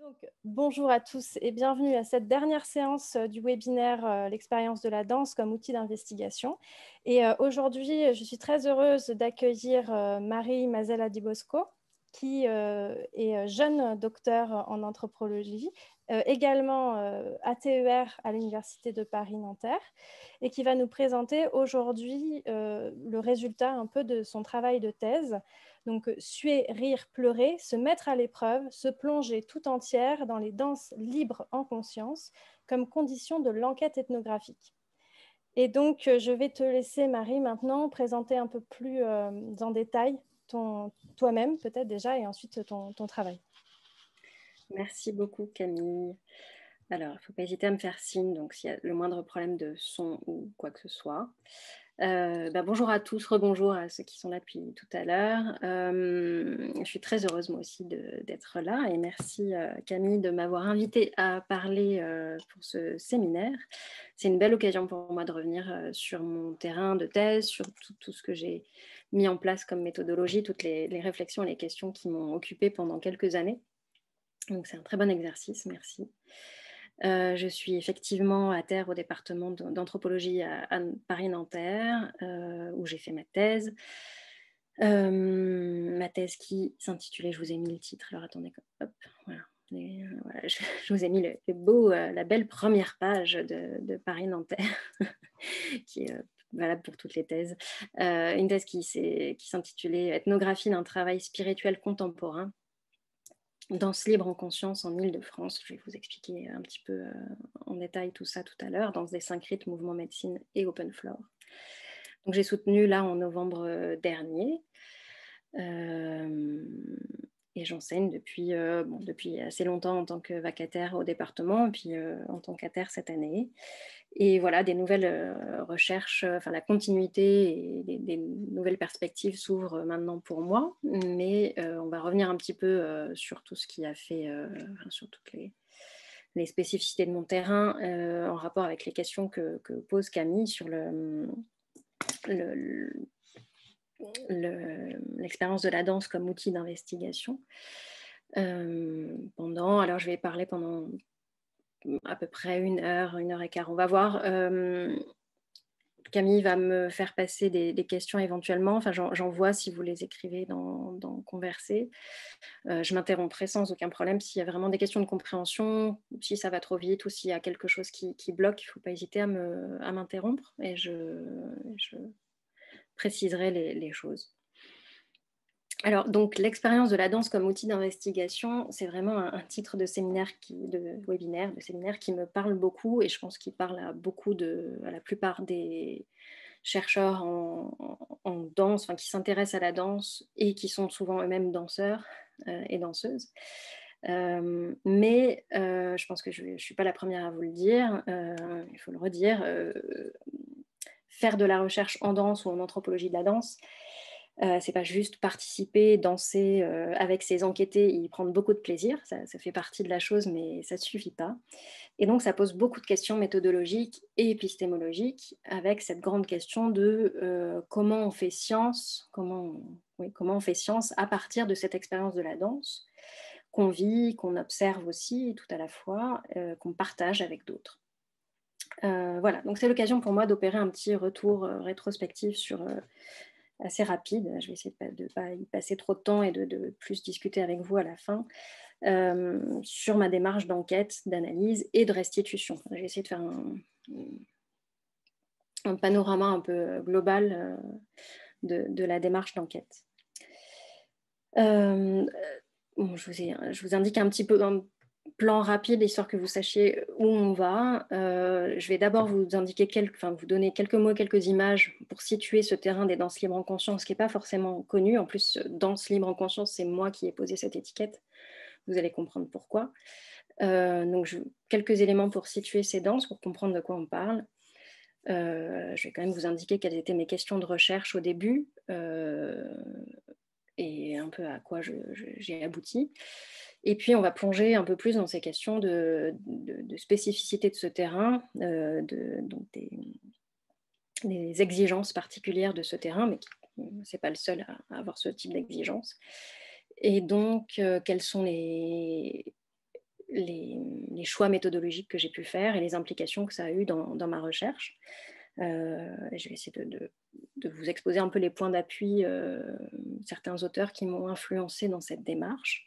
Donc, bonjour à tous et bienvenue à cette dernière séance du webinaire L'expérience de la danse comme outil d'investigation. Et aujourd'hui, je suis très heureuse d'accueillir Marie Mazella Di Bosco, qui est jeune docteur en anthropologie, également ATER à l'Université de Paris-Nanterre, et qui va nous présenter aujourd'hui le résultat un peu de son travail de thèse. Donc, suer, rire, pleurer, se mettre à l'épreuve, se plonger tout entière dans les danses libres en conscience comme condition de l'enquête ethnographique. Et donc, je vais te laisser, Marie, maintenant présenter un peu plus en détail toi-même, peut-être déjà, et ensuite ton travail. Merci beaucoup, Camille. Alors, il ne faut pas hésiter à me faire signe, donc s'il y a le moindre problème de son ou quoi que ce soit. Bonjour à tous, rebonjour à ceux qui sont là depuis tout à l'heure. Je suis très heureuse moi aussi d'être là et merci Camille de m'avoir invitée à parler pour ce séminaire. C'est une belle occasion pour moi de revenir sur mon terrain de thèse, sur tout ce que j'ai mis en place comme méthodologie, toutes les réflexions et les questions qui m'ont occupée pendant quelques années. Donc c'est un très bon exercice, merci. Je suis effectivement à terre au département d'anthropologie à Paris-Nanterre, où j'ai fait ma thèse. Ma thèse qui s'intitulait, je vous ai mis le titre, alors attendez, hop, voilà. Voilà, je vous ai mis la belle première page de Paris-Nanterre, qui est valable pour toutes les thèses. Une thèse qui s'intitulait Ethnographie d'un travail spirituel contemporain. Danse libre en conscience en Île-de-France. Je vais vous expliquer un petit peu en détail tout ça tout à l'heure. Danse des 5 rites, mouvement médecine et open floor. Donc j'ai soutenu là en novembre dernier. Et j'enseigne depuis assez longtemps en tant que vacataire au département, et puis en tant qu'ATER cette année. Et voilà, des nouvelles recherches, la continuité et des nouvelles perspectives s'ouvrent maintenant pour moi, mais on va revenir un petit peu sur tout ce qui a fait, sur toutes les spécificités de mon terrain en rapport avec les questions que pose Camille sur l'expérience de la danse comme outil d'investigation. Alors je vais parler pendant à peu près 1 heure et quart. On va voir. Camille va me faire passer des questions éventuellement. Enfin, j'en vois si vous les écrivez dans Converser. Je m'interromprai sans aucun problème s'il y a vraiment des questions de compréhension, si ça va trop vite ou s'il y a quelque chose qui bloque. Il ne faut pas hésiter à m'interrompre et je préciserai les choses. Alors, donc, l'expérience de la danse comme outil d'investigation, c'est vraiment un titre de séminaire, de séminaire qui me parle beaucoup et je pense qu'il parle à la plupart des chercheurs en danse, qui s'intéressent à la danse et qui sont souvent eux-mêmes danseurs et danseuses. Mais je pense que je ne suis pas la première à vous le dire, il faut le redire, faire de la recherche en danse ou en anthropologie de la danse, c'est pas juste participer, danser avec ses enquêtés et y prendre beaucoup de plaisir, ça fait partie de la chose, mais ça ne suffit pas. Et donc, ça pose beaucoup de questions méthodologiques et épistémologiques, avec cette grande question de comment on fait science, comment on fait science à partir de cette expérience de la danse qu'on vit, qu'on observe aussi tout à la fois, qu'on partage avec d'autres. Voilà, donc c'est l'occasion pour moi d'opérer un petit retour rétrospectif assez rapide. Je vais essayer de ne pas y passer trop de temps et de plus discuter avec vous à la fin sur ma démarche d'enquête, d'analyse et de restitution. Je vais essayer de faire un panorama un peu global de la démarche d'enquête. Je vous indique un petit peu un plan rapide, histoire que vous sachiez où on va. Je vais d'abord vous donner quelques mots, quelques images pour situer ce terrain des danses libres en conscience, qui n'est pas forcément connu. En plus, danse libre en conscience, c'est moi qui ai posé cette étiquette. Vous allez comprendre pourquoi. Donc, quelques éléments pour situer ces danses, pour comprendre de quoi on parle. Je vais quand même vous indiquer quelles étaient mes questions de recherche au début et un peu à quoi j'ai abouti. Et puis, on va plonger un peu plus dans ces questions de spécificité de ce terrain, donc des exigences particulières de ce terrain, mais ce n'est pas le seul à avoir ce type d'exigence. Et donc, quelles sont les les choix méthodologiques que j'ai pu faire et les implications que ça a eu dans ma recherche. Je vais essayer de vous exposer un peu les points d'appui, certains auteurs qui m'ont influencé dans cette démarche.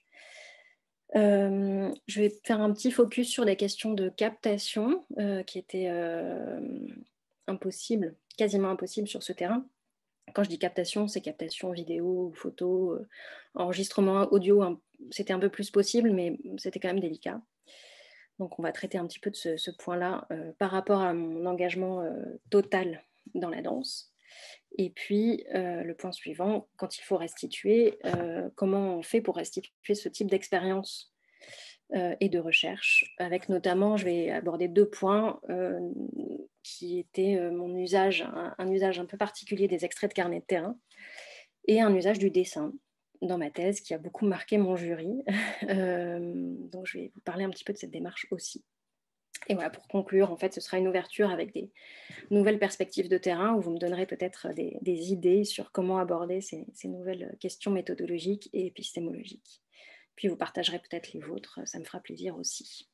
Je vais faire un petit focus sur des questions de captation qui étaient quasiment impossibles sur ce terrain. Quand je dis captation, c'est captation vidéo ou photo, enregistrement audio, hein, c'était un peu plus possible, mais c'était quand même délicat. Donc on va traiter un petit peu de ce point-là par rapport à mon engagement total dans la danse. Et puis le point suivant, quand il faut restituer, comment on fait pour restituer ce type d'expérience et de recherche, avec notamment, je vais aborder 2 points qui étaient mon usage, un usage un peu particulier des extraits de carnet de terrain et un usage du dessin dans ma thèse qui a beaucoup marqué mon jury. Donc je vais vous parler un petit peu de cette démarche aussi. Et voilà, pour conclure, en fait, ce sera une ouverture avec des nouvelles perspectives de terrain où vous me donnerez peut-être des idées sur comment aborder ces nouvelles questions méthodologiques et épistémologiques. Puis vous partagerez peut-être les vôtres, ça me fera plaisir aussi.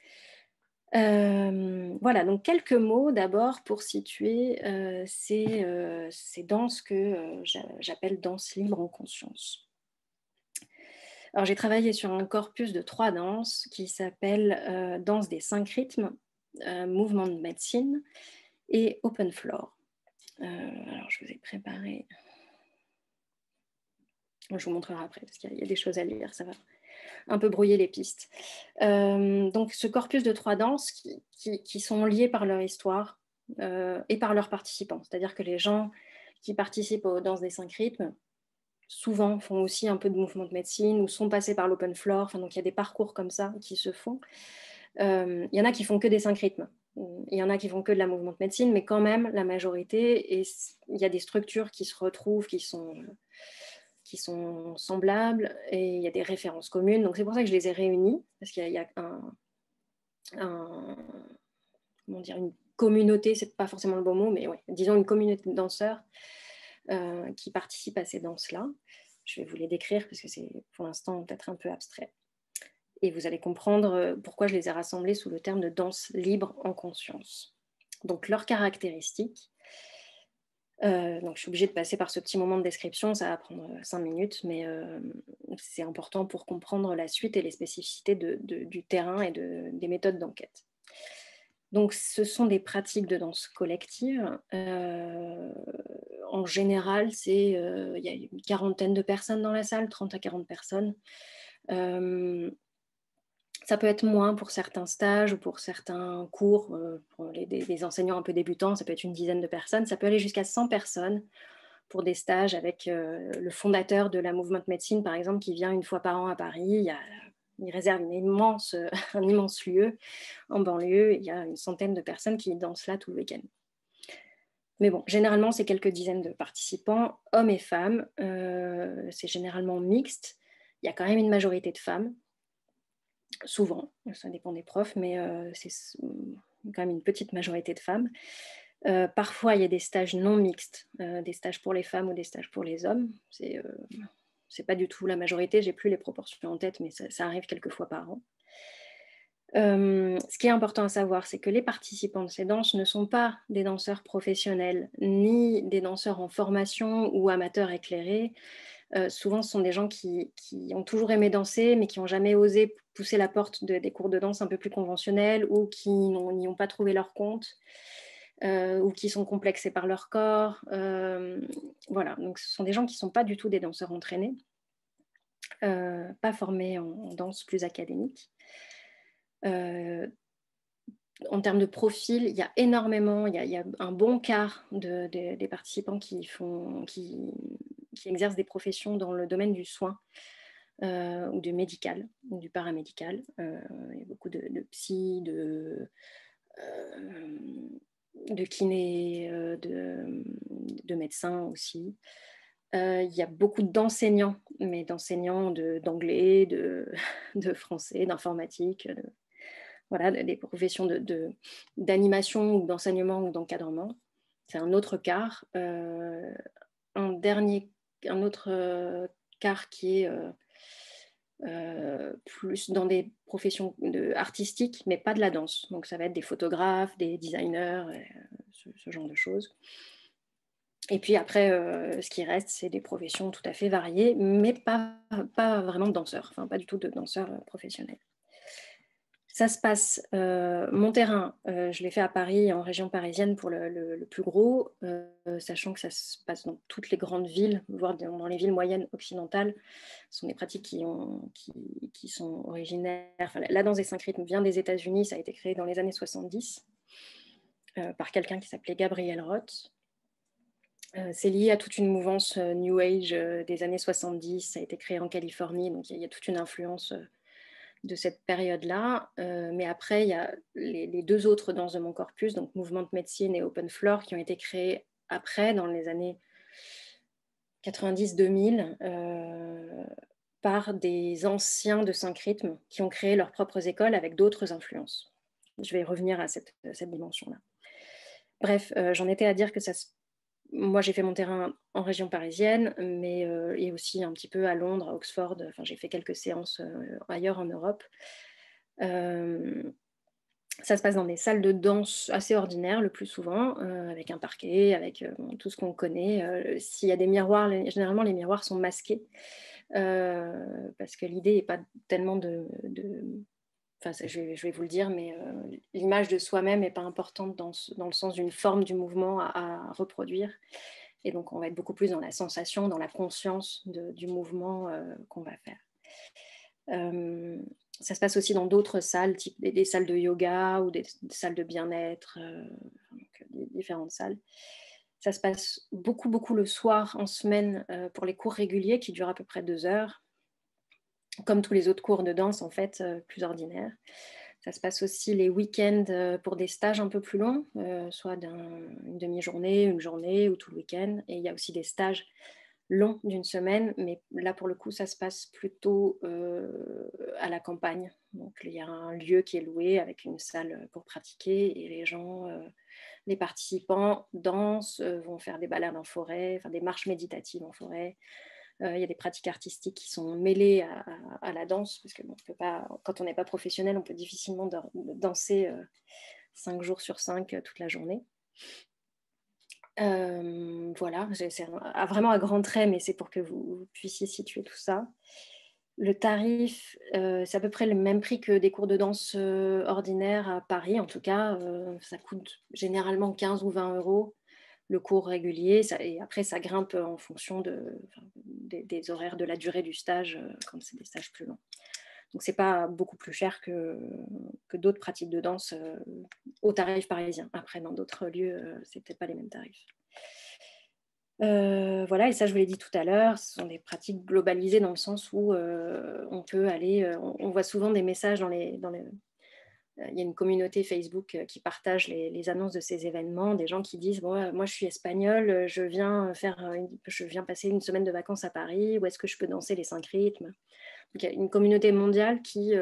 Voilà, donc quelques mots d'abord pour situer ces danses que j'appelle danses libres en conscience. Alors j'ai travaillé sur un corpus de 3 danses qui s'appelle danse des 5 rythmes, mouvement de médecine et open floor. Alors je vous ai préparé, je vous montrerai après parce qu'il y a des choses à lire, ça va un peu brouiller les pistes. Donc ce corpus de 3 danses qui sont liées par leur histoire et par leurs participants. C'est-à-dire que les gens qui participent aux danses des 5 rythmes souvent font aussi un peu de mouvement de médecine ou sont passés par l'open floor. Enfin, donc il y a des parcours comme ça qui se font. Il y en a qui font que des 5 rythmes. Il y en a qui font que de la mouvement de médecine, mais quand même la majorité, et il y a des structures qui se retrouvent, qui sont semblables, et il y a des références communes. Donc c'est pour ça que je les ai réunies, parce qu'il y a comment dire, une communauté, c'est pas forcément le bon mot, mais ouais, disons une communauté de danseurs qui participent à ces danses-là. Je vais vous les décrire parce que c'est pour l'instant peut-être un peu abstrait. Et vous allez comprendre pourquoi je les ai rassemblés sous le terme de danse libre en conscience. Donc leurs caractéristiques. Donc je suis obligée de passer par ce petit moment de description, ça va prendre 5 minutes, mais c'est important pour comprendre la suite et les spécificités du terrain et des méthodes d'enquête. Donc ce sont des pratiques de danse collective. En général, il y a une quarantaine de personnes dans la salle, 30 à 40 personnes. Ça peut être moins pour certains stages ou pour certains cours, pour des enseignants un peu débutants, ça peut être une dizaine de personnes. Ça peut aller jusqu'à 100 personnes pour des stages avec le fondateur de la Movement Medicine, par exemple, qui vient une fois par an à Paris. Il réserve un immense lieu en banlieue. Il y a une centaine de personnes qui dansent là tout le week-end. Mais bon, généralement, c'est quelques dizaines de participants, hommes et femmes. C'est généralement mixte. Il y a quand même une majorité de femmes. Souvent, ça dépend des profs, mais c'est quand même une petite majorité de femmes. Parfois, il y a des stages non mixtes, des stages pour les femmes ou des stages pour les hommes. C'est pas du tout la majorité, j'ai plus les proportions en tête, mais ça arrive quelques fois par an. Ce qui est important à savoir, c'est que les participants de ces danses ne sont pas des danseurs professionnels, ni des danseurs en formation ou amateurs éclairés. Souvent, ce sont des gens qui ont toujours aimé danser, mais qui n'ont jamais osé pousser la porte des cours de danse un peu plus conventionnels ou qui n'y ont pas trouvé leur compte ou qui sont complexés par leur corps. Voilà, donc ce sont des gens qui ne sont pas du tout des danseurs entraînés, pas formés en danse plus académique. En termes de profil, il y a énormément, il y a un bon quart des participants qui exercent des professions dans le domaine du soin ou du médical, ou du paramédical. Il y a beaucoup de psy, de kiné, de médecins aussi. Il y a beaucoup d'enseignants, mais d'enseignants d'anglais, de français, d'informatique, voilà, des professions d'animation ou d'enseignement ou d'encadrement. C'est un autre quart. Un autre quart qui est plus dans des professions artistiques, mais pas de la danse. Donc ça va être des photographes, des designers, ce genre de choses. Et puis après, ce qui reste, c'est des professions tout à fait variées, mais pas vraiment de danseurs, enfin pas du tout de danseurs professionnels. Ça se passe, mon terrain, je l'ai fait à Paris, en région parisienne pour le plus gros, sachant que ça se passe dans toutes les grandes villes, voire dans les villes moyennes occidentales. Ce sont des pratiques qui sont originaires. Enfin, la danse des 5 rythmes vient des États-Unis, ça a été créé dans les années 70 par quelqu'un qui s'appelait Gabriel Roth. C'est lié à toute une mouvance New Age des années 70, ça a été créé en Californie, donc il y a toute une influence de cette période-là. Mais après, il y a les deux autres danses de mon corpus, donc Mouvement de médecine et Open Floor, qui ont été créés après, dans les années 90-2000, par des anciens de 5 rythmes qui ont créé leurs propres écoles avec d'autres influences. Je vais revenir à cette dimension-là. Bref, j'en étais à dire que moi, j'ai fait mon terrain en région parisienne, mais et aussi un petit peu à Londres, à Oxford. Enfin, j'ai fait quelques séances ailleurs en Europe. Ça se passe dans des salles de danse assez ordinaires le plus souvent, avec un parquet, avec tout ce qu'on connaît. S'il y a des miroirs, généralement les miroirs sont masqués, parce que l'idée n'est pas tellement Enfin, je vais vous le dire, mais l'image de soi-même n'est pas importante dans le sens d'une forme du mouvement à reproduire. Et donc, on va être beaucoup plus dans la sensation, dans la conscience du mouvement qu'on va faire. Ça se passe aussi dans d'autres salles, type des salles de yoga ou des salles de bien-être, différentes salles. Ça se passe beaucoup, beaucoup le soir en semaine pour les cours réguliers qui durent à peu près 2 heures, comme tous les autres cours de danse, en fait, plus ordinaires. Ça se passe aussi les week-ends pour des stages un peu plus longs, soit une demi-journée, une journée ou tout le week-end. Et il y a aussi des stages longs d'une semaine, mais là, pour le coup, ça se passe plutôt à la campagne. Donc, il y a un lieu qui est loué avec une salle pour pratiquer et les gens, les participants dansent, vont faire des balades en forêt, enfin des marches méditatives en forêt. Il y a des pratiques artistiques qui sont mêlées à la danse, parce que bon, on peut pas, quand on n'est pas professionnel, on peut difficilement danser 5 jours sur 5 toute la journée. Voilà, c'est vraiment à grands traits, mais c'est pour que vous puissiez situer tout ça. Le tarif, c'est à peu près le même prix que des cours de danse ordinaires à Paris, en tout cas. Ça coûte généralement 15 ou 20 euros le cours régulier, et après ça grimpe en fonction des horaires de la durée du stage, quand c'est des stages plus longs. Donc c'est pas beaucoup plus cher que d'autres pratiques de danse au tarif parisien. Après, dans d'autres lieux, c'est peut-être pas les mêmes tarifs. Voilà, et ça je vous l'ai dit tout à l'heure, ce sont des pratiques globalisées dans le sens où on peut aller, on voit souvent des messages il y a une communauté Facebook qui partage les annonces de ces événements, des gens qui disent bon, moi je suis espagnole, je viens passer une semaine de vacances à Paris, où est-ce que je peux danser les 5 rythmes. Donc, il y a une communauté mondiale qui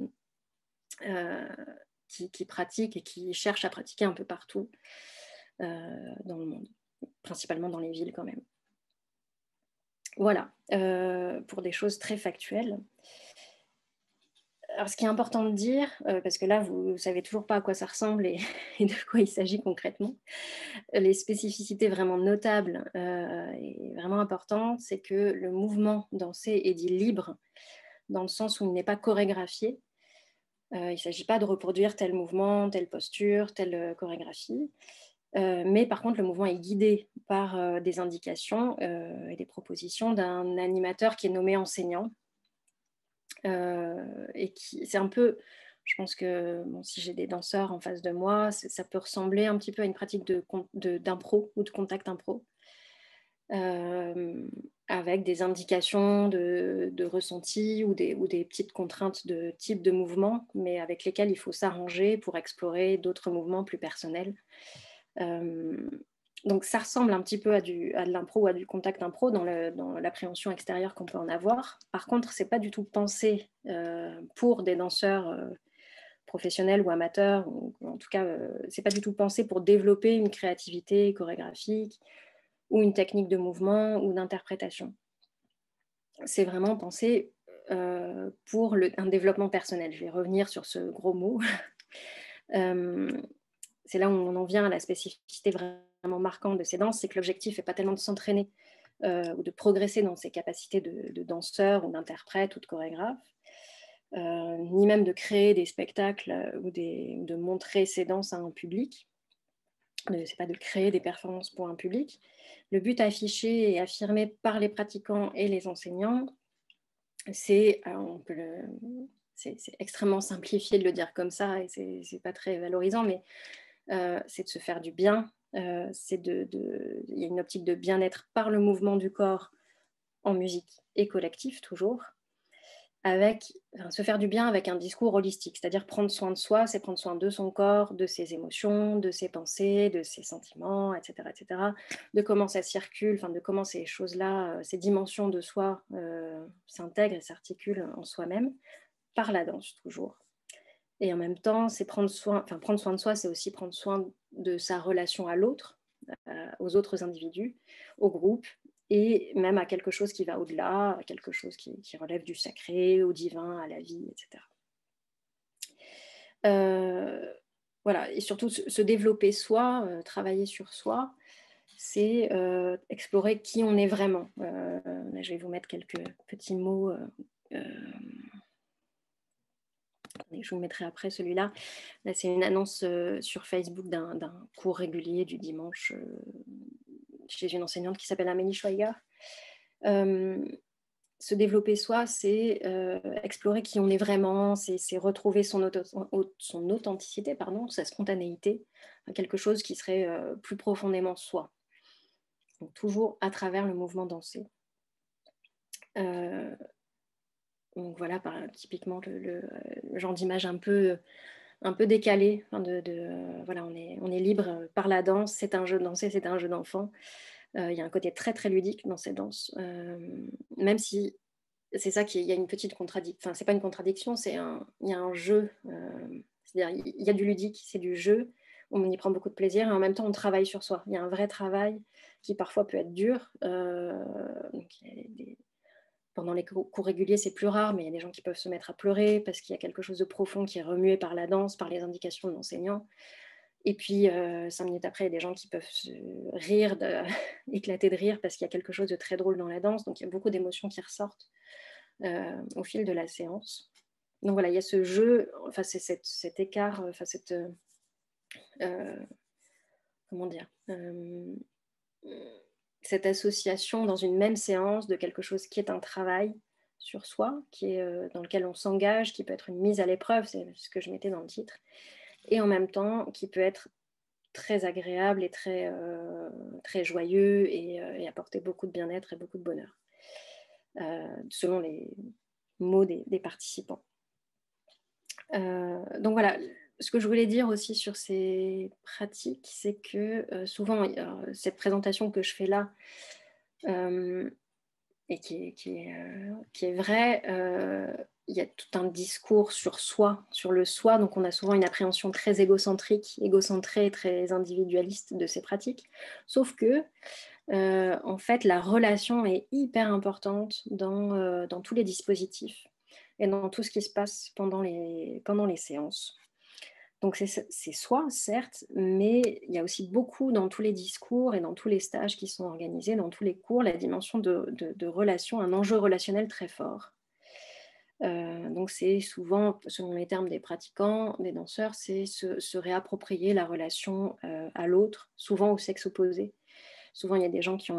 pratique et qui cherche à pratiquer un peu partout dans le monde, principalement dans les villes quand même. Voilà, pour des choses très factuelles. Alors, ce qui est important de dire, parce que là, vous ne savez toujours pas à quoi ça ressemble et de quoi il s'agit concrètement, les spécificités vraiment notables et vraiment importantes, c'est que le mouvement dansé est dit libre, dans le sens où il n'est pas chorégraphié. Il ne s'agit pas de reproduire tel mouvement, telle posture, telle chorégraphie. Mais par contre, le mouvement est guidé par des indications et des propositions d'un animateur qui est nommé enseignant. Et c'est un peu, je pense que si j'ai des danseurs en face de moi, ça peut ressembler un petit peu à une pratique d'impro ou de contact impro, avec des indications de ressenti ou des petites contraintes de type de mouvement, mais avec lesquelles il faut s'arranger pour explorer d'autres mouvements plus personnels. Donc ça ressemble un petit peu à de l'impro ou à du contact impro dans l'appréhension extérieure qu'on peut en avoir. Par contre, c'est pas du tout pensé pour des danseurs professionnels ou amateurs, ou en tout cas, c'est pas du tout pensé pour développer une créativité chorégraphique ou une technique de mouvement ou d'interprétation. C'est vraiment pensé pour un développement personnel. Je vais revenir sur ce gros mot. C'est là où on en vient à la spécificité vraiment marquante de ces danses, c'est que l'objectif n'est pas tellement de s'entraîner ou de progresser dans ses capacités de danseur ou d'interprète ou de chorégraphe, ni même de créer des spectacles ou de montrer ses danses à un public. C'est pas de créer des performances pour un public. Le but affiché et affirmé par les pratiquants et les enseignants, c'est extrêmement simplifié de le dire comme ça et c'est pas très valorisant, mais c'est de se faire du bien. Il y a une optique de bien-être par le mouvement du corps en musique et collectif toujours, se faire du bien avec un discours holistique, c'est-à-dire prendre soin de soi, c'est prendre soin de son corps, de ses émotions, de ses pensées, de ses sentiments, etc., de comment ça circule, de comment ces choses-là, ces dimensions de soi s'intègrent et s'articulent en soi-même, par la danse toujours. Et en même temps, c'est prendre soin de soi, c'est aussi prendre soin de sa relation à l'autre, aux autres individus, au groupe, et même à quelque chose qui va au-delà, à quelque chose qui relève du sacré, au divin, à la vie, etc. Voilà, et surtout se développer soi, travailler sur soi, c'est explorer qui on est vraiment. Là, je vais vous mettre quelques petits mots. Je vous mettrai après celui-là. Là, c'est une annonce sur Facebook d'un cours régulier du dimanche chez une enseignante qui s'appelle Amélie Schweiger. Se développer soi, c'est explorer qui on est vraiment, c'est retrouver son authenticité, sa spontanéité, quelque chose qui serait plus profondément soi. Donc, toujours à travers le mouvement dansé. Donc voilà, typiquement le genre d'image un peu décalé. Voilà, on est libre par la danse, c'est un jeu de danser, c'est un jeu d'enfant. Il y a un côté très très ludique dans ces danses, même si c'est ça il y a une petite contradiction. Enfin, c'est pas une contradiction, il y a un jeu. C'est-à-dire, il y a du ludique, c'est du jeu. On y prend beaucoup de plaisir et en même temps, on travaille sur soi. Il y a un vrai travail qui parfois peut être dur. Donc, pendant les cours réguliers, c'est plus rare, mais il y a des gens qui peuvent se mettre à pleurer parce qu'il y a quelque chose de profond qui est remué par la danse, par les indications de l'enseignant. Et puis, 5 minutes après, il y a des gens qui peuvent se rire, éclater de rire parce qu'il y a quelque chose de très drôle dans la danse. Donc, il y a beaucoup d'émotions qui ressortent au fil de la séance. Donc voilà, il y a ce jeu, c'est cet écart, comment dire, cette association dans une même séance de quelque chose qui est un travail sur soi, dans lequel on s'engage, qui peut être une mise à l'épreuve, c'est ce que je mettais dans le titre, et en même temps qui peut être très agréable et très, très joyeux et apporter beaucoup de bien-être et beaucoup de bonheur, selon les mots des participants. Donc voilà, ce que je voulais dire aussi sur ces pratiques, c'est que souvent, cette présentation que je fais là, et qui est vraie, il y a tout un discours sur soi, sur le soi, donc on a souvent une appréhension très égocentrée, très individualiste de ces pratiques, sauf que en fait, la relation est hyper importante dans tous les dispositifs et dans tout ce qui se passe pendant les séances. Donc c'est soi, certes, mais il y a aussi beaucoup dans tous les discours et dans tous les stages qui sont organisés, dans tous les cours, la dimension de relation, un enjeu relationnel très fort. Donc c'est souvent, selon les termes des pratiquants, des danseurs, c'est se réapproprier la relation à l'autre, souvent au sexe opposé. Souvent, il y a des gens qui ont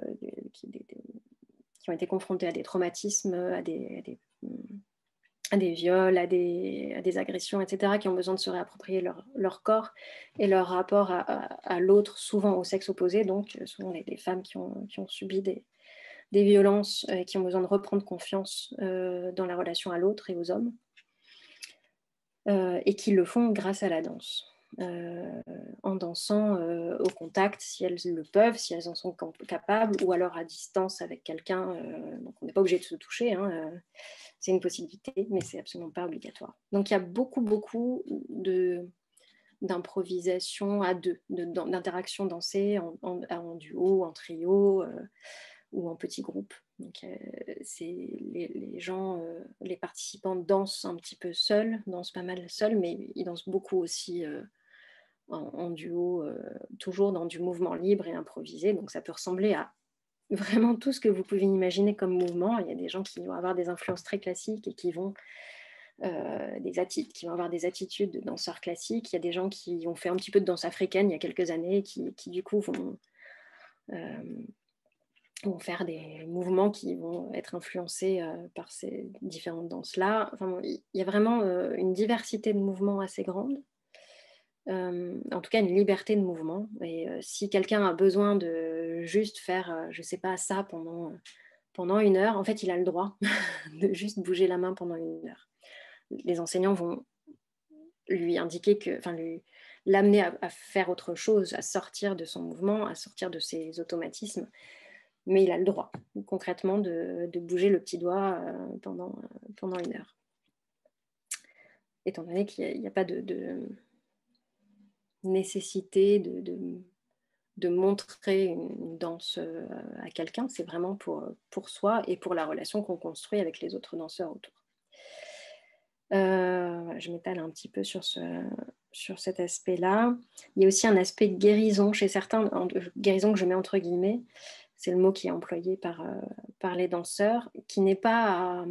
été confrontés à des traumatismes, à des viols, à des agressions, etc., qui ont besoin de se réapproprier leur corps et leur rapport à l'autre, souvent au sexe opposé, donc souvent les femmes qui ont subi des violences et qui ont besoin de reprendre confiance dans la relation à l'autre et aux hommes, et qui le font grâce à la danse. En dansant au contact si elles le peuvent, si elles en sont capables, ou alors à distance avec quelqu'un. Donc on n'est pas obligé de se toucher, c'est une possibilité, mais c'est absolument pas obligatoire. Donc il y a beaucoup d'improvisation à deux, d'interaction dansée en duo, en trio, ou en petits groupes. Donc, les gens, les participants dansent un petit peu seuls, dansent pas mal seuls, mais ils dansent beaucoup aussi en duo, toujours dans du mouvement libre et improvisé. Donc ça peut ressembler à vraiment tout ce que vous pouvez imaginer comme mouvement. Il y a des gens qui vont avoir des influences très classiques et qui vont avoir des attitudes de danseurs classiques. Il y a des gens qui ont fait un petit peu de danse africaine il y a quelques années, qui du coup vont faire des mouvements qui vont être influencés par ces différentes danses-là. Enfin, il y a vraiment une diversité de mouvements assez grande. En tout cas, une liberté de mouvement. Et si quelqu'un a besoin de juste faire, je ne sais pas, ça pendant 1 heure, en fait, il a le droit de juste bouger la main pendant 1 heure. Les enseignants vont lui indiquer l'amener à faire autre chose, à sortir de son mouvement, à sortir de ses automatismes. Mais il a le droit, concrètement, de bouger le petit doigt pendant 1 heure. Étant donné qu'il n'y a pas de nécessité de montrer une danse à quelqu'un, c'est vraiment pour soi et pour la relation qu'on construit avec les autres danseurs autour. Je m'étale un petit peu sur cet aspect-là. Il y a aussi un aspect de guérison chez certains, guérison que je mets entre guillemets, c'est le mot qui est employé par les danseurs, qui n'est pas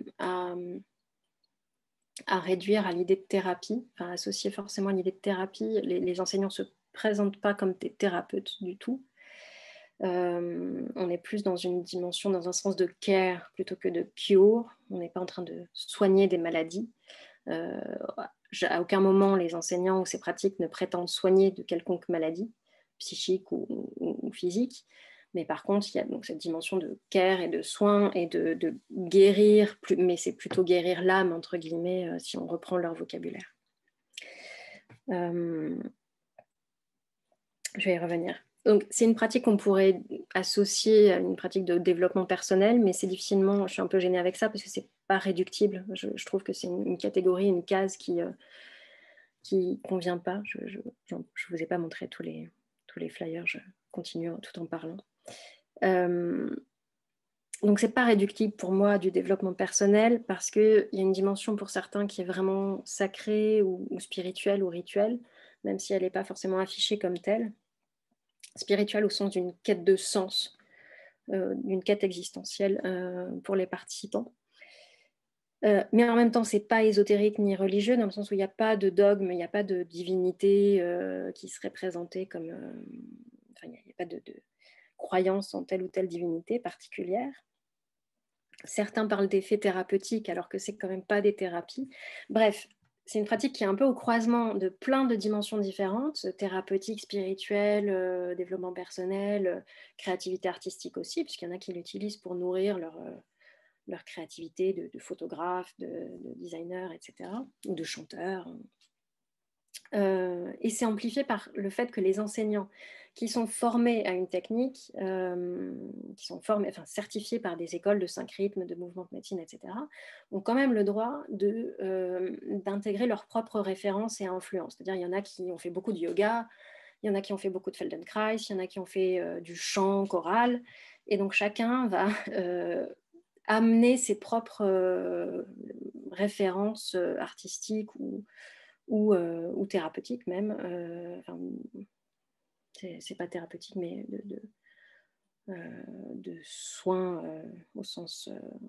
à réduire à l'idée de thérapie, enfin associer forcément à l'idée de thérapie. Les enseignants ne se présentent pas comme des thérapeutes du tout. On est plus dans une dimension, dans un sens de care plutôt que de cure. On n'est pas en train de soigner des maladies. À aucun moment, les enseignants ou ces pratiques ne prétendent soigner de quelconque maladie, psychique ou physique. Mais par contre, il y a donc cette dimension de care et de soin et de guérir, mais c'est plutôt guérir l'âme, entre guillemets, si on reprend leur vocabulaire. Je vais y revenir. Donc, c'est une pratique qu'on pourrait associer à une pratique de développement personnel, mais c'est difficilement, je suis un peu gênée avec ça parce que c'est pas réductible. Je trouve que c'est une catégorie, une case qui convient pas. Je vous ai pas montré tous les flyers, je continue tout en parlant. Donc, c'est pas réductible pour moi du développement personnel parce qu'il y a une dimension pour certains qui est vraiment sacrée ou spirituelle ou rituelle, même si elle n'est pas forcément affichée comme telle. Spirituelle au sens d'une quête de sens, d'une quête existentielle pour les participants. Mais en même temps, c'est pas ésotérique ni religieux, dans le sens où il n'y a pas de dogme, il n'y a pas de divinité qui serait présentée comme... il n'y a pas de croyance en telle ou telle divinité particulière. Certains parlent d'effets thérapeutiques, alors que c'est quand même pas des thérapies. Bref, c'est une pratique qui est un peu au croisement de plein de dimensions différentes, thérapeutique, spirituelle, développement personnel, créativité artistique aussi, puisqu'il y en a qui l'utilisent pour nourrir leur créativité de photographe, de designer, etc., ou de chanteur. Et c'est amplifié par le fait que les enseignants qui sont formés à une technique, qui sont certifiés par des écoles de 5 rythmes, de mouvement de médecine, etc., ont quand même le droit d'intégrer leurs propres références et influences. C'est-à-dire, il y en a qui ont fait beaucoup de yoga, il y en a qui ont fait beaucoup de Feldenkrais, il y en a qui ont fait du chant choral, et donc chacun va amener ses propres références artistiques ou thérapeutique même. C'est pas thérapeutique, mais de soins au sens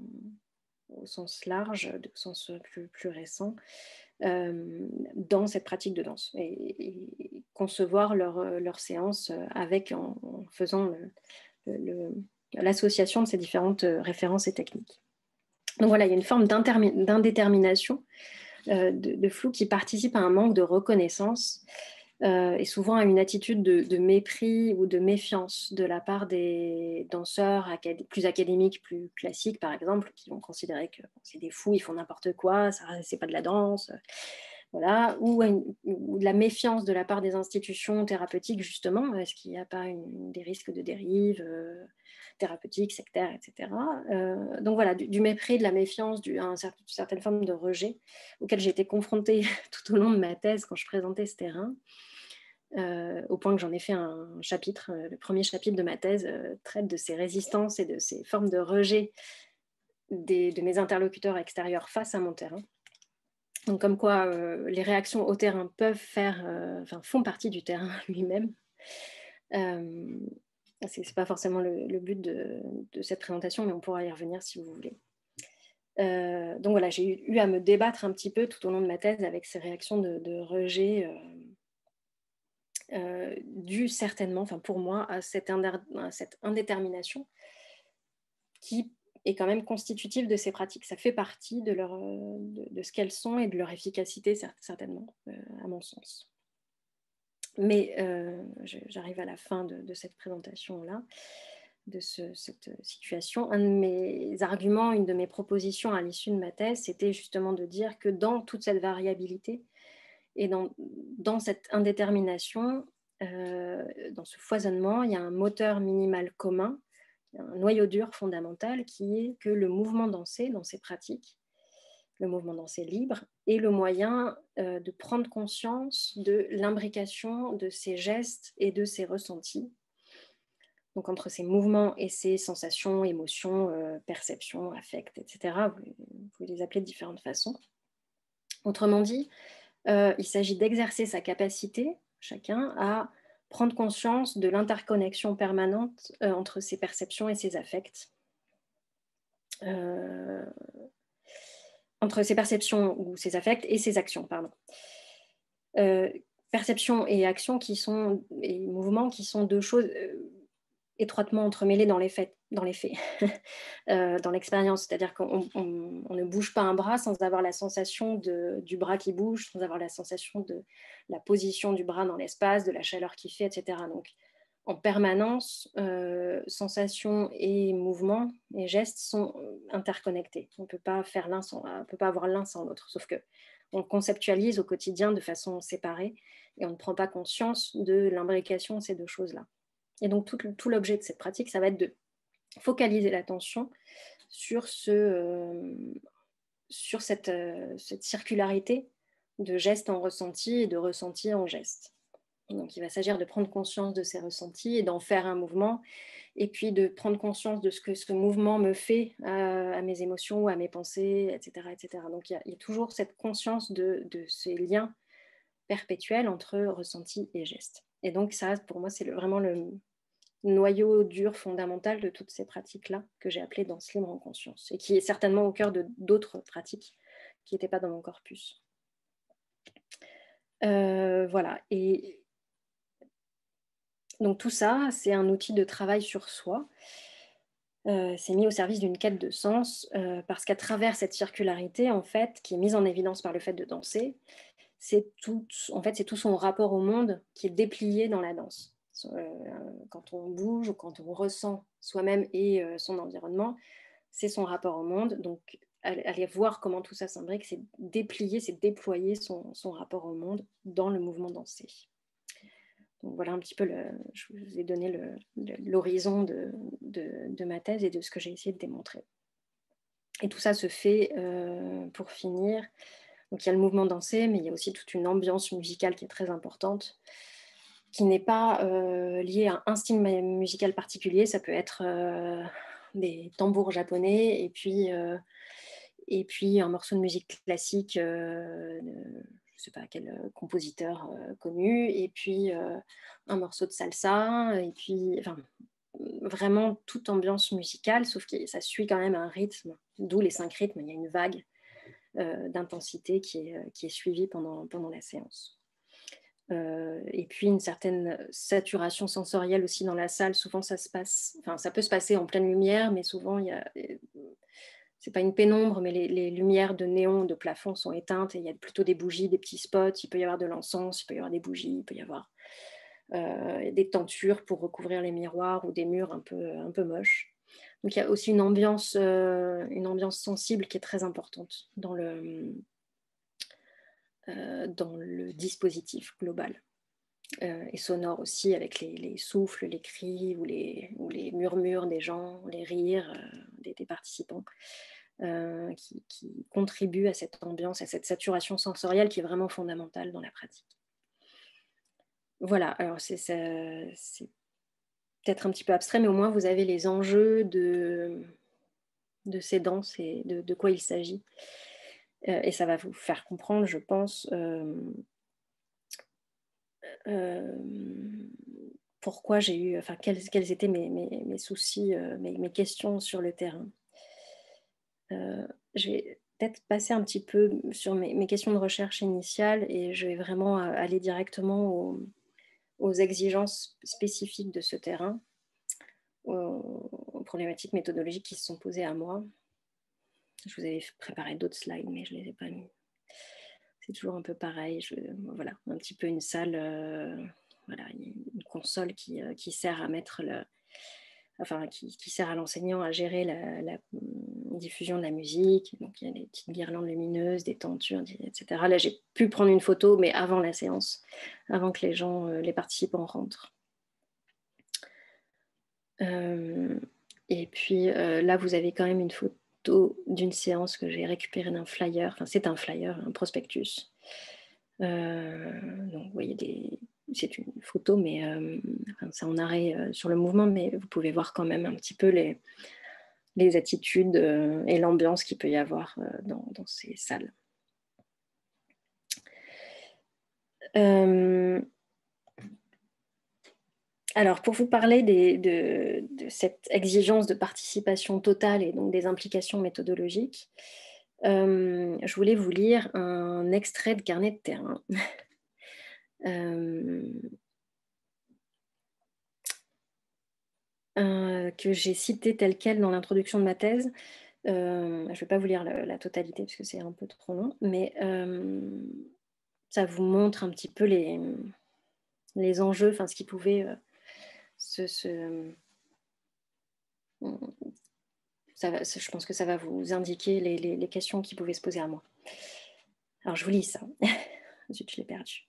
large, au sens plus récent, dans cette pratique de danse. Et concevoir leur séance en faisant l'association de ces différentes références et techniques. Donc voilà, il y a une forme d'indétermination, de flou qui participe à un manque de reconnaissance et souvent à une attitude de mépris ou de méfiance de la part des danseurs plus académiques, plus classiques par exemple, qui vont considérer que c'est des fous, ils font n'importe quoi, ça c'est pas de la danse, voilà, ou de la méfiance de la part des institutions thérapeutiques justement, est-ce qu'il n'y a pas des risques de dérive thérapeutique, sectaire, etc. Donc voilà, du mépris, de la méfiance, une certaine forme de rejet auquel j'ai été confrontée tout au long de ma thèse quand je présentais ce terrain. au point que j'en ai fait un chapitre. Le premier chapitre de ma thèse traite de ces résistances et de ces formes de rejet de mes interlocuteurs extérieurs face à mon terrain. Donc, comme quoi les réactions au terrain font partie du terrain lui-même. C'est pas forcément le but de cette présentation, mais on pourra y revenir si vous voulez. Donc voilà, j'ai eu à me débattre un petit peu tout au long de ma thèse avec ces réactions de rejet dues certainement, enfin pour moi, à cette indétermination qui est quand même constitutive de ces pratiques. Ça fait partie de ce qu'elles sont et de leur efficacité, certainement, à mon sens. Mais j'arrive à la fin de cette présentation-là, de cette situation. Un de mes arguments, une de mes propositions à l'issue de ma thèse, c'était justement de dire que dans toute cette variabilité et dans cette indétermination, dans ce foisonnement, il y a un moteur minimal commun, un noyau dur fondamental qui est que le mouvement dansé dans ces pratiques, le mouvement dansé libre, est le moyen de prendre conscience de l'imbrication de ces gestes et de ces ressentis. Donc entre ces mouvements et ces sensations, émotions, perceptions, affects, etc. Vous pouvez les appeler de différentes façons. Autrement dit, il s'agit d'exercer sa capacité, chacun, à prendre conscience de l'interconnexion permanente entre ses perceptions et ses affects. Entre ses perceptions ou ses affects et ses actions, pardon. Perception et action et mouvement qui sont deux choses étroitement entremêlées dans les faits, dans l'expérience. C'est-à-dire qu'on ne bouge pas un bras sans avoir la sensation du bras qui bouge, sans avoir la sensation de la position du bras dans l'espace, de la chaleur qu'il fait, etc. Donc, en permanence, sensations et mouvements et gestes sont interconnectés. On ne peut pas avoir l'un sans l'autre, sauf que on le conceptualise au quotidien de façon séparée et on ne prend pas conscience de l'imbrication de ces deux choses-là. Et donc tout l'objet de cette pratique, ça va être de focaliser l'attention sur cette circularité de gestes en ressenti et de ressenti en gestes. Donc il va s'agir de prendre conscience de ces ressentis et d'en faire un mouvement, et puis de prendre conscience de ce que ce mouvement me fait à mes émotions, à mes pensées, etc. etc. Donc il y a toujours cette conscience de ces liens perpétuels entre ressenti et geste. Et donc ça, pour moi, c'est vraiment le noyau dur fondamental de toutes ces pratiques-là que j'ai appelées danse libre en conscience, et qui est certainement au cœur d'autres pratiques qui n'étaient pas dans mon corpus. Voilà. Et donc tout ça, c'est un outil de travail sur soi. C'est mis au service d'une quête de sens, parce qu'à travers cette circularité, en fait, qui est mise en évidence par le fait de danser, c'est tout son rapport au monde qui est déplié dans la danse. Quand on bouge ou quand on ressent soi-même et son environnement, c'est son rapport au monde. Donc, aller voir comment tout ça s'imbrique, c'est déplier, c'est déployer son rapport au monde dans le mouvement dansé. Donc voilà un petit peu, je vous ai donné l'horizon de ma thèse et de ce que j'ai essayé de démontrer. Et tout ça se fait, pour finir, donc il y a le mouvement dansé, mais il y a aussi toute une ambiance musicale qui est très importante, qui n'est pas liée à un style musical particulier. Ça peut être des tambours japonais et puis un morceau de musique classique, je ne sais pas quel compositeur connu, et puis un morceau de salsa, et puis vraiment toute ambiance musicale, sauf que ça suit quand même un rythme, d'où les 5 rythmes. Il y a une vague d'intensité qui est suivie pendant la séance. Et puis une certaine saturation sensorielle aussi dans la salle. Souvent ça peut se passer en pleine lumière, mais souvent c'est pas une pénombre, mais les lumières de néon de plafond sont éteintes et il y a plutôt des bougies, des petits spots. Il peut y avoir de l'encens, il peut y avoir des bougies, il peut y avoir des tentures pour recouvrir les miroirs ou des murs un peu moches. Donc il y a aussi une ambiance sensible qui est très importante dans le dispositif global. Et sonore aussi, avec les souffles, les cris ou les murmures des gens, les rires des participants, qui contribuent à cette ambiance, à cette saturation sensorielle qui est vraiment fondamentale dans la pratique. voilà, alors c'est peut-être un petit peu abstrait, mais au moins vous avez les enjeux de ces danses et de quoi il s'agit. Et ça va vous faire comprendre, je pense, euh, pourquoi j'ai eu, enfin, quels étaient mes soucis, mes questions sur le terrain. Je vais peut-être passer un petit peu sur mes questions de recherche initiales et je vais vraiment aller directement aux exigences spécifiques de ce terrain, aux problématiques méthodologiques qui se sont posées à moi. Je vous avais préparé d'autres slides, mais je ne les ai pas mis. C'est toujours un peu pareil. Voilà, un petit peu une salle, voilà, une console qui sert à mettre enfin, qui sert à l'enseignant à gérer la diffusion de la musique. Donc, il y a des petites guirlandes lumineuses, des tentures, etc. Là, j'ai pu prendre une photo, mais avant la séance, avant que les participants rentrent. Et puis là, vous avez quand même une photo d'une séance que j'ai récupérée d'un flyer. Enfin, c'est un flyer, un prospectus. Donc, vous voyez, c'est une photo, mais enfin, c'est en arrêt sur le mouvement, mais vous pouvez voir quand même un petit peu les attitudes et l'ambiance qu'il peut y avoir dans ces salles. Alors, pour vous parler de cette exigence de participation totale et donc des implications méthodologiques, je voulais vous lire un extrait de carnet de terrain. Que j'ai cité tel quel dans l'introduction de ma thèse. Je ne vais pas vous lire la totalité parce que c'est un peu trop long, mais ça vous montre un petit peu les enjeux, enfin ce qui pouvait je pense que ça va vous indiquer les questions qui pouvaient se poser à moi. Alors je vous lis ça. Zut, je l'ai perdu.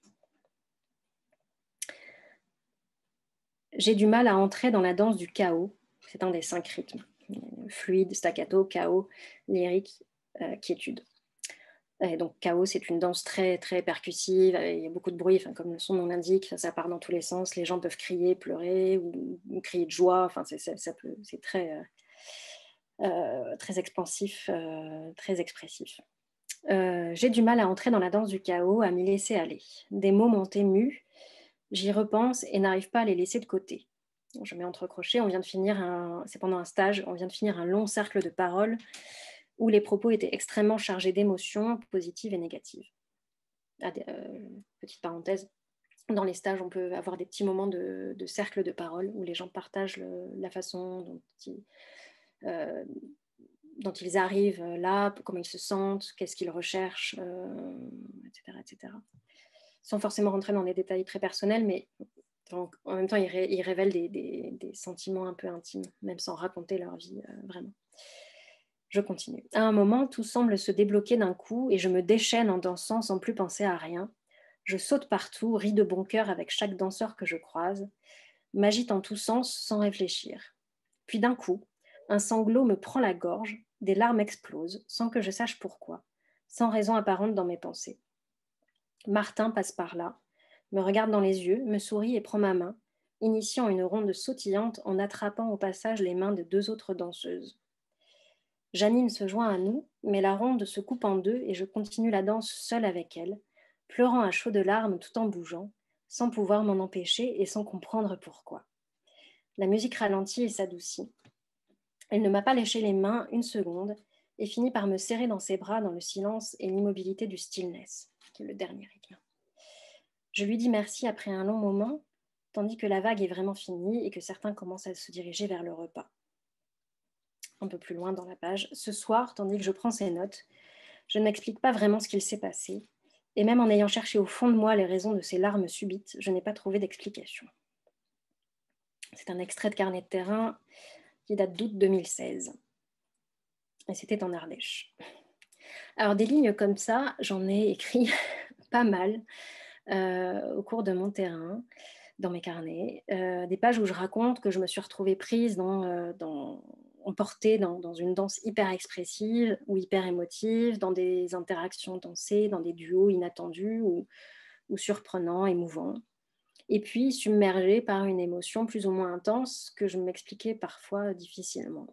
J'ai du mal à entrer dans la danse du chaos. C'est un des 5 rythmes. Fluide, staccato, chaos, lyrique, quiétude. Et donc chaos, c'est une danse très très percussive, il y a beaucoup de bruit, enfin, comme le son en indique, ça part dans tous les sens, les gens peuvent crier, pleurer ou crier de joie, enfin, c'est très expansif, très expressif. J'ai du mal à entrer dans la danse du chaos, à m'y laisser aller. Des mots m'ont ému, j'y repense et n'arrive pas à les laisser de côté. Je mets entre crochets, c'est pendant un stage, on vient de finir un long cercle de paroles où les propos étaient extrêmement chargés d'émotions positives et négatives. Petite parenthèse, dans les stages, on peut avoir des petits moments de cercle de parole où les gens partagent la façon dont ils arrivent là, comment ils se sentent, qu'est-ce qu'ils recherchent, etc., etc. Sans forcément rentrer dans des détails très personnels, mais en même temps, ils révèlent des sentiments un peu intimes, même sans raconter leur vie vraiment. Je continue. À un moment, tout semble se débloquer d'un coup et je me déchaîne en dansant sans plus penser à rien. Je saute partout, ris de bon cœur avec chaque danseur que je croise, m'agite en tous sens sans réfléchir. Puis d'un coup, un sanglot me prend la gorge, des larmes explosent, sans que je sache pourquoi, sans raison apparente dans mes pensées. Martin passe par là, me regarde dans les yeux, me sourit et prend ma main, initiant une ronde sautillante en attrapant au passage les mains de 2 autres danseuses. Janine se joint à nous, mais la ronde se coupe en 2 et je continue la danse seule avec elle, pleurant à chaudes larmes tout en bougeant, sans pouvoir m'en empêcher et sans comprendre pourquoi. La musique ralentit et s'adoucit. Elle ne m'a pas léché les mains une seconde et finit par me serrer dans ses bras dans le silence et l'immobilité du stillness, qui est le dernier rythme. Je lui dis merci après un long moment, tandis que la vague est vraiment finie et que certains commencent à se diriger vers le repas. Un peu plus loin dans la page, ce soir, tandis que je prends ces notes, je ne m'explique pas vraiment ce qu'il s'est passé, et même en ayant cherché au fond de moi les raisons de ces larmes subites, je n'ai pas trouvé d'explication. C'est un extrait de carnet de terrain qui date d'août 2016, et c'était en Ardèche. Alors des lignes comme ça, j'en ai écrit pas mal au cours de mon terrain, dans mes carnets, des pages où je raconte que je me suis retrouvée prise emportée dans une danse hyper expressive ou hyper émotive, dans des interactions dansées, dans des duos inattendus ou surprenants, émouvants. et puis submergée par une émotion plus ou moins intense que je m'expliquais parfois difficilement.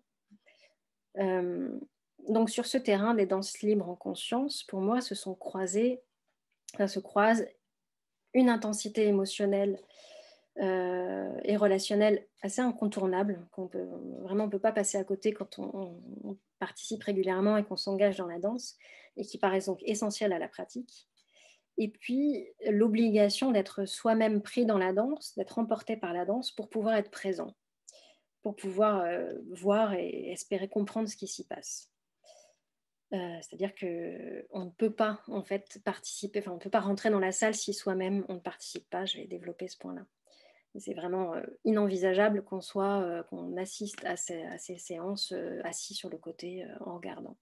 Donc sur ce terrain des danses libres en conscience, pour moi, se croisent une intensité émotionnelle et relationnelle assez incontournable, on ne peut pas passer à côté quand on participe régulièrement et qu'on s'engage dans la danse, et qui paraissent donc essentielles à la pratique. Et puis l'obligation d'être soi-même pris dans la danse, d'être emporté par la danse pour pouvoir être présent, pour pouvoir voir et espérer comprendre ce qui s'y passe. C'est-à-dire qu'on ne peut pas en fait participer, enfin on ne peut pas rentrer dans la salle si soi-même on ne participe pas. Je vais développer ce point-là. C'est vraiment inenvisageable qu'on assiste à ces séances assis sur le côté en regardant.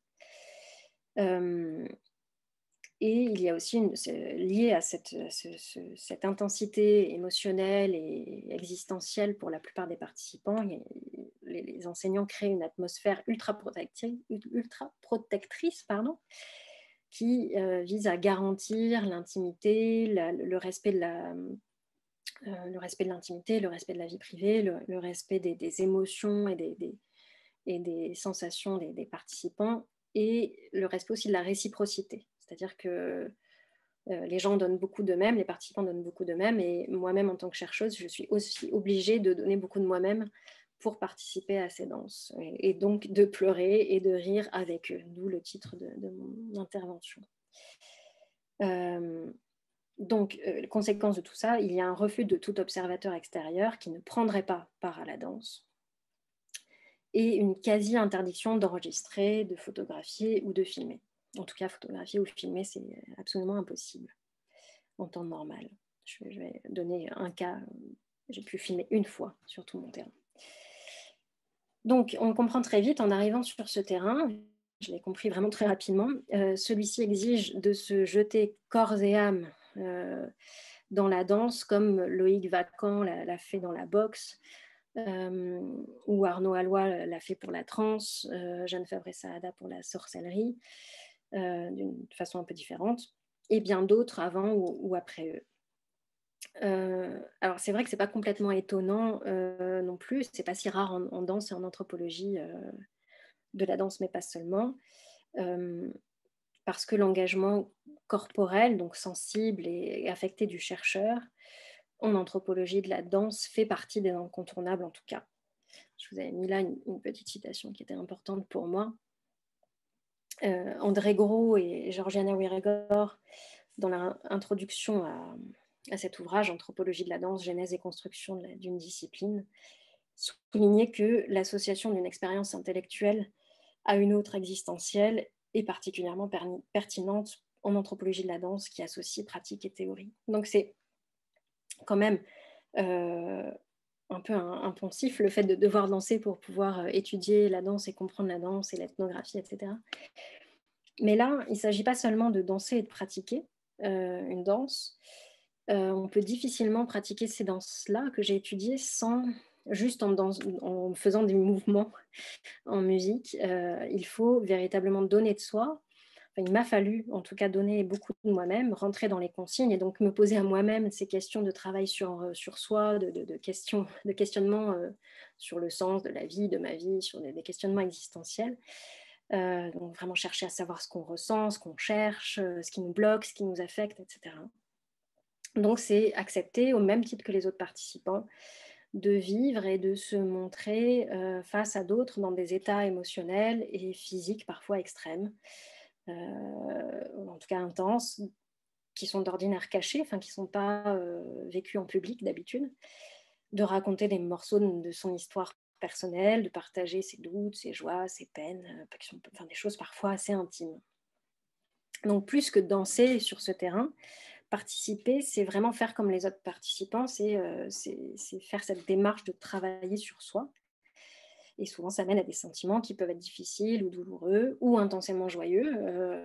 Et il y a aussi, lié à cette intensité émotionnelle et existentielle pour la plupart des participants, les enseignants créent une atmosphère ultra protectrice, qui vise à garantir l'intimité, le respect de l'intimité, le respect de la vie privée, le respect des émotions et des sensations des participants, et le respect aussi de la réciprocité. C'est-à-dire que les gens donnent beaucoup d'eux-mêmes, les participants donnent beaucoup d'eux-mêmes, et moi-même, en tant que chercheuse, je suis aussi obligée de donner beaucoup de moi-même pour participer à ces danses, et donc de pleurer et de rire avec eux, d'où le titre de mon intervention. Donc, conséquence de tout ça, il y a un refus de tout observateur extérieur qui ne prendrait pas part à la danse, et une quasi-interdiction d'enregistrer, de photographier ou de filmer. En tout cas, photographier ou filmer, c'est absolument impossible en temps normal. Je vais donner un cas. J'ai pu filmer une fois sur tout mon terrain. Donc, on comprend très vite en arrivant sur ce terrain, je l'ai compris vraiment très rapidement, celui-ci exige de se jeter corps et âme dans la danse, comme Loïc Vacan l'a fait dans la boxe, ou Arnaud Alloy l'a fait pour la transe, Jeanne Fabré-Saada pour la sorcellerie, d'une façon un peu différente, et bien d'autres avant ou après eux. Alors c'est vrai que c'est pas complètement étonnant non plus, c'est pas si rare en danse et en anthropologie de la danse, mais pas seulement, parce que l'engagement corporel, donc sensible et affecté du chercheur, en anthropologie de la danse, fait partie des incontournables en tout cas. Je vous avais mis là une petite citation qui était importante pour moi. André Gros et Georgiana Wiregor, dans l'introduction à cet ouvrage, Anthropologie de la danse, genèse et construction d'une discipline, soulignaient que l'association d'une expérience intellectuelle à une autre existentielle est particulièrement pertinente en anthropologie de la danse qui associe pratique et théorie. Donc c'est quand même un peu un poncif, le fait de devoir danser pour pouvoir étudier la danse et comprendre la danse et l'ethnographie, etc. Mais là, il ne s'agit pas seulement de danser et de pratiquer une danse. On peut difficilement pratiquer ces danses-là que j'ai étudiées juste en faisant des mouvements en musique. Il faut véritablement donner de soi. Enfin, il m'a fallu en tout cas donner beaucoup de moi-même, rentrer dans les consignes et donc me poser à moi-même ces questions de travail sur soi, de questionnement sur le sens de la vie, de ma vie, sur des questionnements existentiels. Donc vraiment chercher à savoir ce qu'on ressent, ce qu'on cherche, ce qui nous bloque, ce qui nous affecte, etc. Donc c'est accepter, au même titre que les autres participants, de vivre et de se montrer face à d'autres dans des états émotionnels et physiques parfois extrêmes, en tout cas intenses, qui sont d'ordinaire cachés, qui ne sont pas vécus en public d'habitude, de raconter des morceaux de son histoire personnelle, de partager ses doutes, ses joies, ses peines, qui sont des choses parfois assez intimes. Donc plus que danser sur ce terrain, participer, c'est vraiment faire comme les autres participants, c'est faire cette démarche de travailler sur soi. Et souvent, ça mène à des sentiments qui peuvent être difficiles ou douloureux ou intensément joyeux.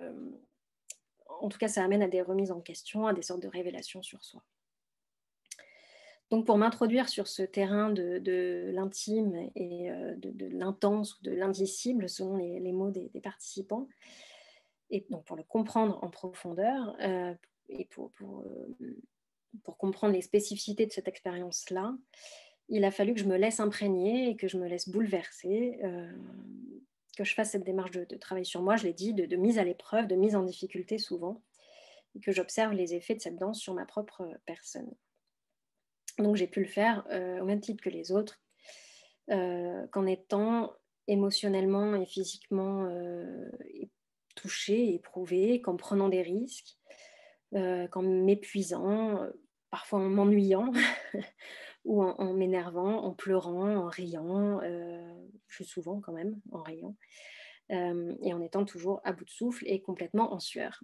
En tout cas, ça amène à des remises en question, à des sortes de révélations sur soi. Donc, pour m'introduire sur ce terrain de l'intime et de l'intense ou de l'indicible, selon les mots des participants, et donc pour le comprendre en profondeur, et pour pour comprendre les spécificités de cette expérience-là, il a fallu que je me laisse imprégner et que je me laisse bouleverser, que je fasse cette démarche de travail sur moi, je l'ai dit, de mise à l'épreuve, de mise en difficulté souvent, et que j'observe les effets de cette danse sur ma propre personne. Donc j'ai pu le faire au même titre que les autres, qu'en étant émotionnellement et physiquement touchée, éprouvée, qu'en prenant des risques, qu'en m'épuisant, parfois en m'ennuyant, ou en m'énervant, en pleurant, en riant, plus souvent quand même, en riant, et en étant toujours à bout de souffle et complètement en sueur.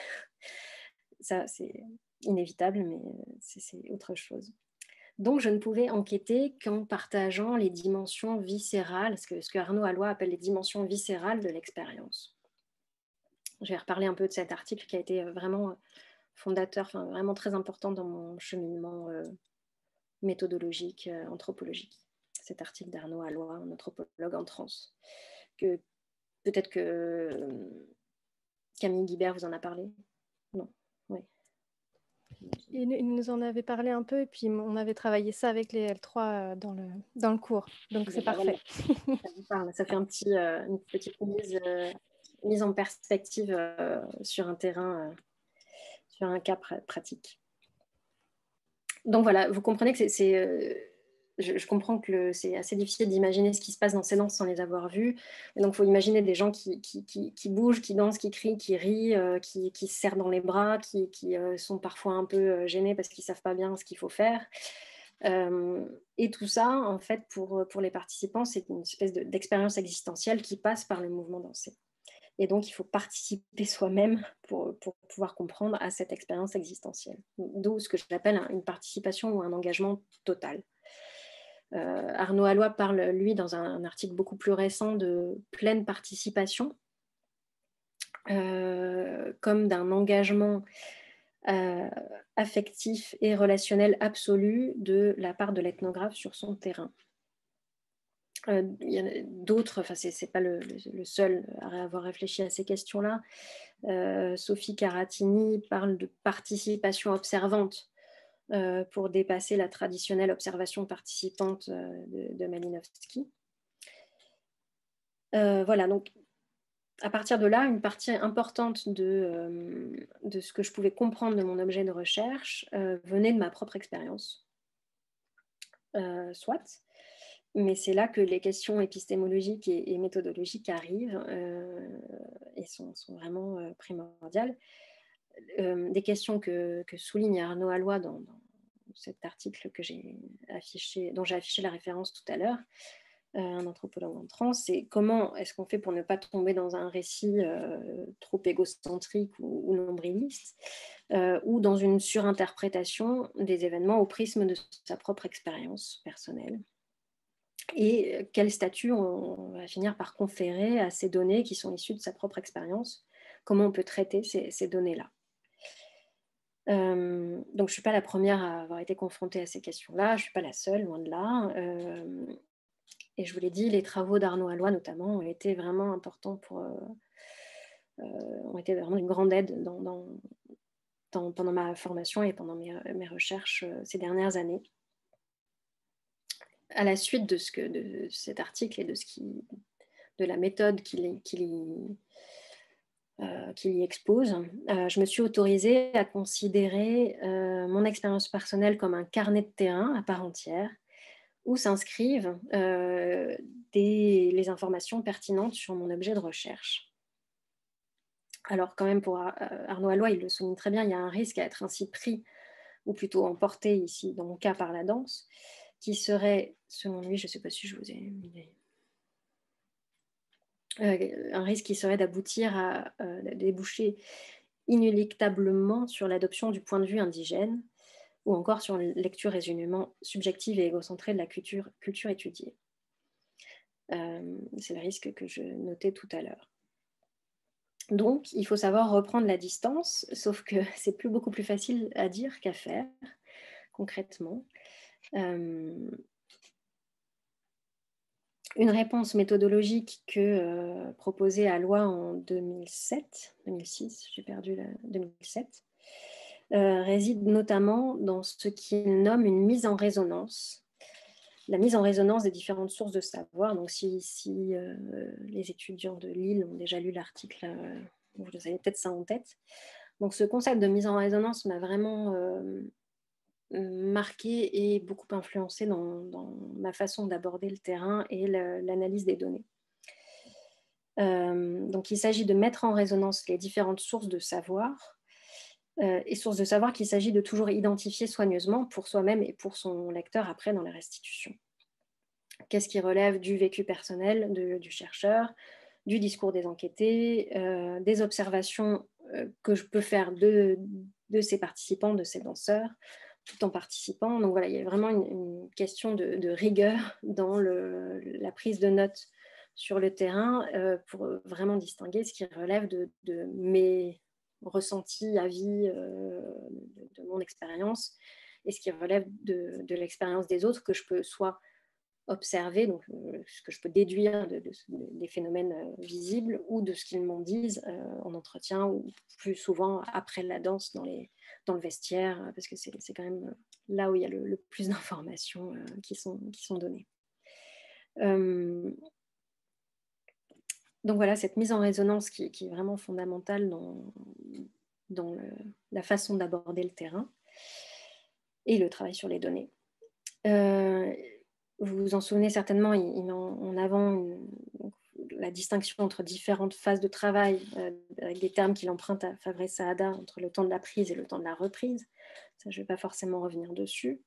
Ça, c'est inévitable, mais c'est autre chose. Donc, je ne pouvais enquêter qu'en partageant les dimensions viscérales, ce que Arnaud Alloy appelle les dimensions viscérales de l'expérience. Je vais reparler un peu de cet article qui a été vraiment fondateur, enfin, vraiment très important dans mon cheminement méthodologique, anthropologique. Cet article d'Arnaud Alloy, un anthropologue en trans, que peut-être que Camille Guibert vous en a parlé. Non, oui. Il nous en avait parlé un peu et puis on avait travaillé ça avec les L3 dans le cours. Donc c'est parfait. Voilà. Ça vous parle. Ça fait une petite mise en perspective sur un terrain, sur un cas pratique. Donc voilà, vous comprenez que je comprends que c'est assez difficile d'imaginer ce qui se passe dans ces danses sans les avoir vues. Et donc, il faut imaginer des gens qui bougent, qui dansent, qui crient, qui rient, qui se serrent dans les bras, qui sont parfois un peu gênés parce qu'ils ne savent pas bien ce qu'il faut faire. Et tout ça, en fait, pour les participants, c'est une espèce d'expérience existentielle qui passe par le mouvement dansé. Et donc, il faut participer soi-même pour pouvoir comprendre à cette expérience existentielle. D'où ce que j'appelle une participation ou un engagement total. Arnaud Alloy parle, lui, dans un article beaucoup plus récent, de pleine participation, comme d'un engagement affectif et relationnel absolu de la part de l'ethnographe sur son terrain. Il y en a d'autres, enfin c'est pas le seul à avoir réfléchi à ces questions-là. Sophie Caratini parle de participation observante pour dépasser la traditionnelle observation participante de Malinowski. Voilà, donc à partir de là, une partie importante de ce que je pouvais comprendre de mon objet de recherche venait de ma propre expérience. Soit. Mais c'est là que les questions épistémologiques et méthodologiques arrivent et sont vraiment primordiales. Des questions que souligne Arnaud Alloy dans cet article que dont j'ai affiché la référence tout à l'heure, un anthropologue en trans, c'est comment est-ce qu'on fait pour ne pas tomber dans un récit trop égocentrique ou nombriliste, ou dans une surinterprétation des événements au prisme de sa propre expérience personnelle. Et quel statut on va finir par conférer à ces données qui sont issues de sa propre expérience, comment on peut traiter ces données-là. Donc je ne suis pas la première à avoir été confrontée à ces questions-là, je ne suis pas la seule, loin de là. Et je vous l'ai dit, les travaux d'Arnaud Alloy notamment ont été vraiment importants ont été vraiment une grande aide pendant ma formation et pendant mes recherches ces dernières années. À la suite de cet article et de la méthode qu'il y expose, je me suis autorisée à considérer mon expérience personnelle comme un carnet de terrain à part entière, où s'inscrivent les informations pertinentes sur mon objet de recherche. Alors quand même, pour Arnaud Alloy, il le souligne très bien, il y a un risque à être ainsi pris, ou plutôt emporté ici, dans mon cas, par la danse, qui serait, selon lui, je ne sais pas si je vous ai mis un risque qui serait d'aboutir à déboucher inéluctablement sur l'adoption du point de vue indigène, ou encore sur une lecture résolument subjective et égocentrée de la culture étudiée. C'est le risque que je notais tout à l'heure. Donc, il faut savoir reprendre la distance, sauf que c'est beaucoup plus facile à dire qu'à faire, concrètement. Une réponse méthodologique que proposait Alloy en 2006, j'ai perdu 2007, réside notamment dans ce qu'il nomme une mise en résonance. La mise en résonance des différentes sources de savoir. Donc, si les étudiants de Lille ont déjà lu l'article, vous avez peut-être ça en tête. Donc, ce concept de mise en résonance m'a vraiment marqué et beaucoup influencé dans ma façon d'aborder le terrain et l'analyse des données. Donc, il s'agit de mettre en résonance les différentes sources de savoir, et sources de savoir qu'il s'agit de toujours identifier soigneusement pour soi-même et pour son lecteur après dans la restitution. Qu'est-ce qui relève du vécu personnel du chercheur, du discours des enquêtés, des observations que je peux faire de ces participants, de ces danseurs, tout en participant. Donc voilà, il y a vraiment une question de rigueur dans la prise de notes sur le terrain pour vraiment distinguer ce qui relève de mes ressentis, avis, de mon expérience, et ce qui relève de l'expérience des autres que je peux soit observer, donc ce que je peux déduire des phénomènes visibles ou de ce qu'ils m'en disent en entretien ou plus souvent après la danse dans le vestiaire, parce que c'est quand même là où il y a le plus d'informations qui sont données. Donc voilà, cette mise en résonance qui est vraiment fondamentale dans la façon d'aborder le terrain et le travail sur les données. Vous vous en souvenez certainement, il met en avant la distinction entre différentes phases de travail, avec des termes qu'il emprunte à Fabrice Saada, entre le temps de la prise et le temps de la reprise. Ça, je ne vais pas forcément revenir dessus.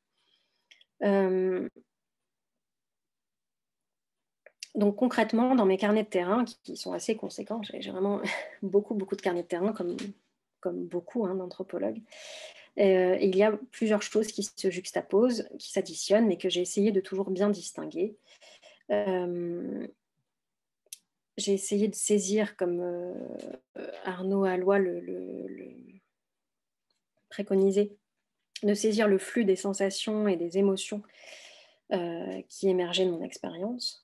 Donc concrètement, dans mes carnets de terrain, qui sont assez conséquents, j'ai vraiment beaucoup de carnets de terrain, comme beaucoup d'anthropologues, il y a plusieurs choses qui se juxtaposent, qui s'additionnent, mais que j'ai essayé de toujours bien distinguer. J'ai essayé de saisir, comme Arnaud Alloy le préconisait, de saisir le flux des sensations et des émotions qui émergeaient de mon expérience.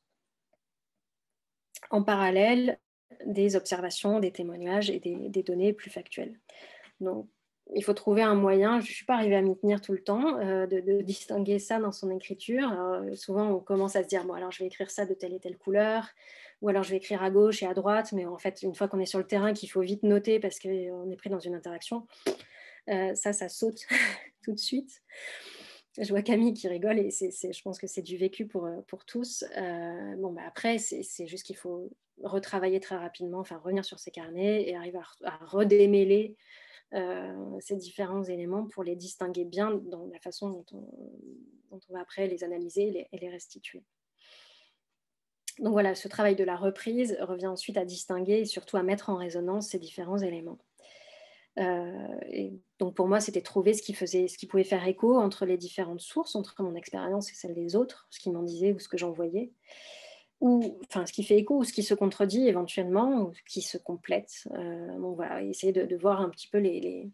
En parallèle, des observations, des témoignages et des données plus factuelles. Donc, il faut trouver un moyen, je ne suis pas arrivée à m'y tenir tout le temps, de distinguer ça dans son écriture. Alors, souvent, on commence à se dire, bon, alors je vais écrire ça de telle et telle couleur, ou alors je vais écrire à gauche et à droite, mais en fait, une fois qu'on est sur le terrain, qu'il faut vite noter parce qu'on est pris dans une interaction, ça saute tout de suite. Je vois Camille qui rigole et je pense que c'est du vécu pour tous. Après, c'est juste qu'il faut retravailler très rapidement, enfin revenir sur ses carnets et arriver à redémêler ces différents éléments pour les distinguer bien dans la façon dont on va après les analyser et les restituer. Donc voilà, ce travail de la reprise revient ensuite à distinguer et surtout à mettre en résonance ces différents éléments. Et donc pour moi, c'était trouver ce qui pouvait faire écho entre les différentes sources, entre mon expérience et celle des autres, ce qu'ils m'en disaient ou ce que j'en voyais, ou enfin ce qui fait écho ou ce qui se contredit éventuellement, ou ce qui se complète. Donc voilà, essayer de voir un petit peu les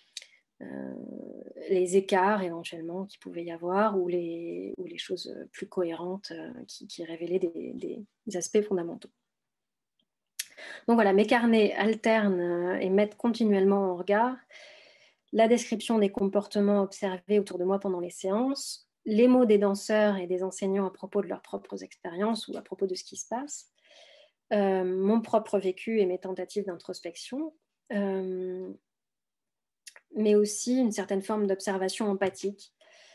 écarts éventuellement qu'il pouvait y avoir ou les choses plus cohérentes qui révélaient des aspects fondamentaux. Donc voilà, mes carnets alternent et mettent continuellement en regard la description des comportements observés autour de moi pendant les séances, les mots des danseurs et des enseignants à propos de leurs propres expériences ou à propos de ce qui se passe, mon propre vécu et mes tentatives d'introspection, mais aussi une certaine forme d'observation empathique,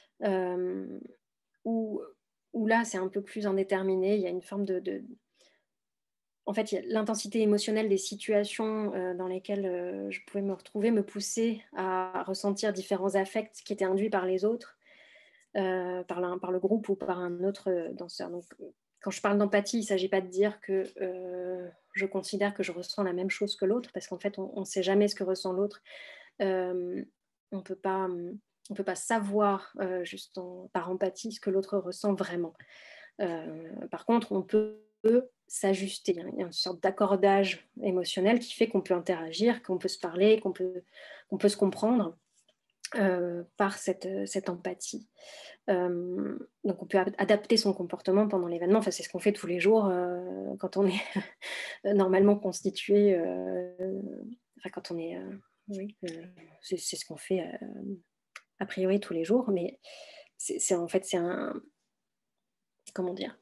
où là, c'est un peu plus indéterminé, il y a une forme en fait, l'intensité émotionnelle des situations dans lesquelles je pouvais me retrouver me poussait à ressentir différents affects qui étaient induits par les autres, par le groupe ou par un autre danseur. Donc, quand je parle d'empathie, il ne s'agit pas de dire que je considère que je ressens la même chose que l'autre, parce qu'en fait, on ne sait jamais ce que ressent l'autre. On ne peut pas savoir juste par empathie ce que l'autre ressent vraiment. Par contre, on peut s'ajuster. Il y a une sorte d'accordage émotionnel qui fait qu'on peut interagir, qu'on peut se parler, qu'on peut se comprendre par cette empathie. Donc on peut adapter son comportement pendant l'événement. Enfin, c'est ce qu'on fait tous les jours quand on est normalement constitué, enfin quand on est oui, c'est ce qu'on fait a priori tous les jours, mais en fait, c'est un, comment dire,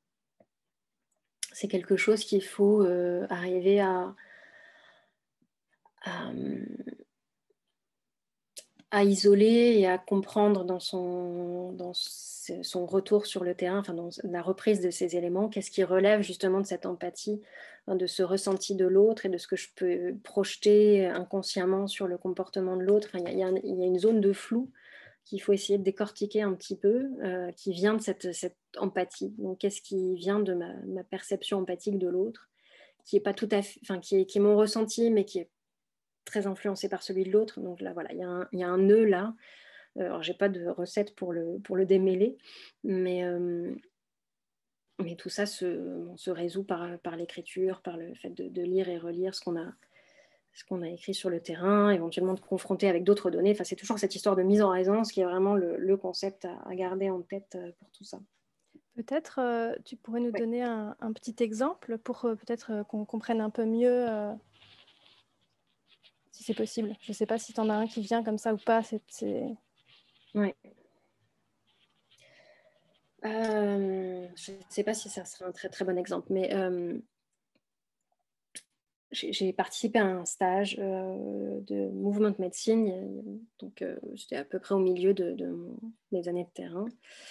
c'est quelque chose qu'il faut arriver à, à isoler et à comprendre son retour sur le terrain, enfin dans la reprise de ces éléments, qu'est-ce qui relève justement de cette empathie, hein, de ce ressenti de l'autre et de ce que je peux projeter inconsciemment sur le comportement de l'autre. Enfin, il y a une zone de flou qu'il faut essayer de décortiquer un petit peu, qui vient de cette empathie. Donc, qu'est-ce qui vient de ma perception empathique de l'autre, qui est pas tout à fait, enfin, qui est mon ressenti, mais qui est très influencé par celui de l'autre. Donc là, voilà, il y a un nœud là. Alors, j'ai pas de recette pour le démêler, mais tout ça se résout par l'écriture, par le fait de lire et relire ce qu'on a écrit sur le terrain, éventuellement de confronter avec d'autres données. Enfin, c'est toujours cette histoire de mise en résonance qui est vraiment le concept à garder en tête pour tout ça. Peut-être tu pourrais nous Ouais. donner un petit exemple pour peut-être qu'on comprenne un peu mieux, si c'est possible. Je ne sais pas si tu en as un qui vient comme ça ou pas. Ouais. Je ne sais pas si ça sera un très très bon exemple, mais j'ai participé à un stage de movement medicine, donc j'étais à peu près au milieu des années de terrain,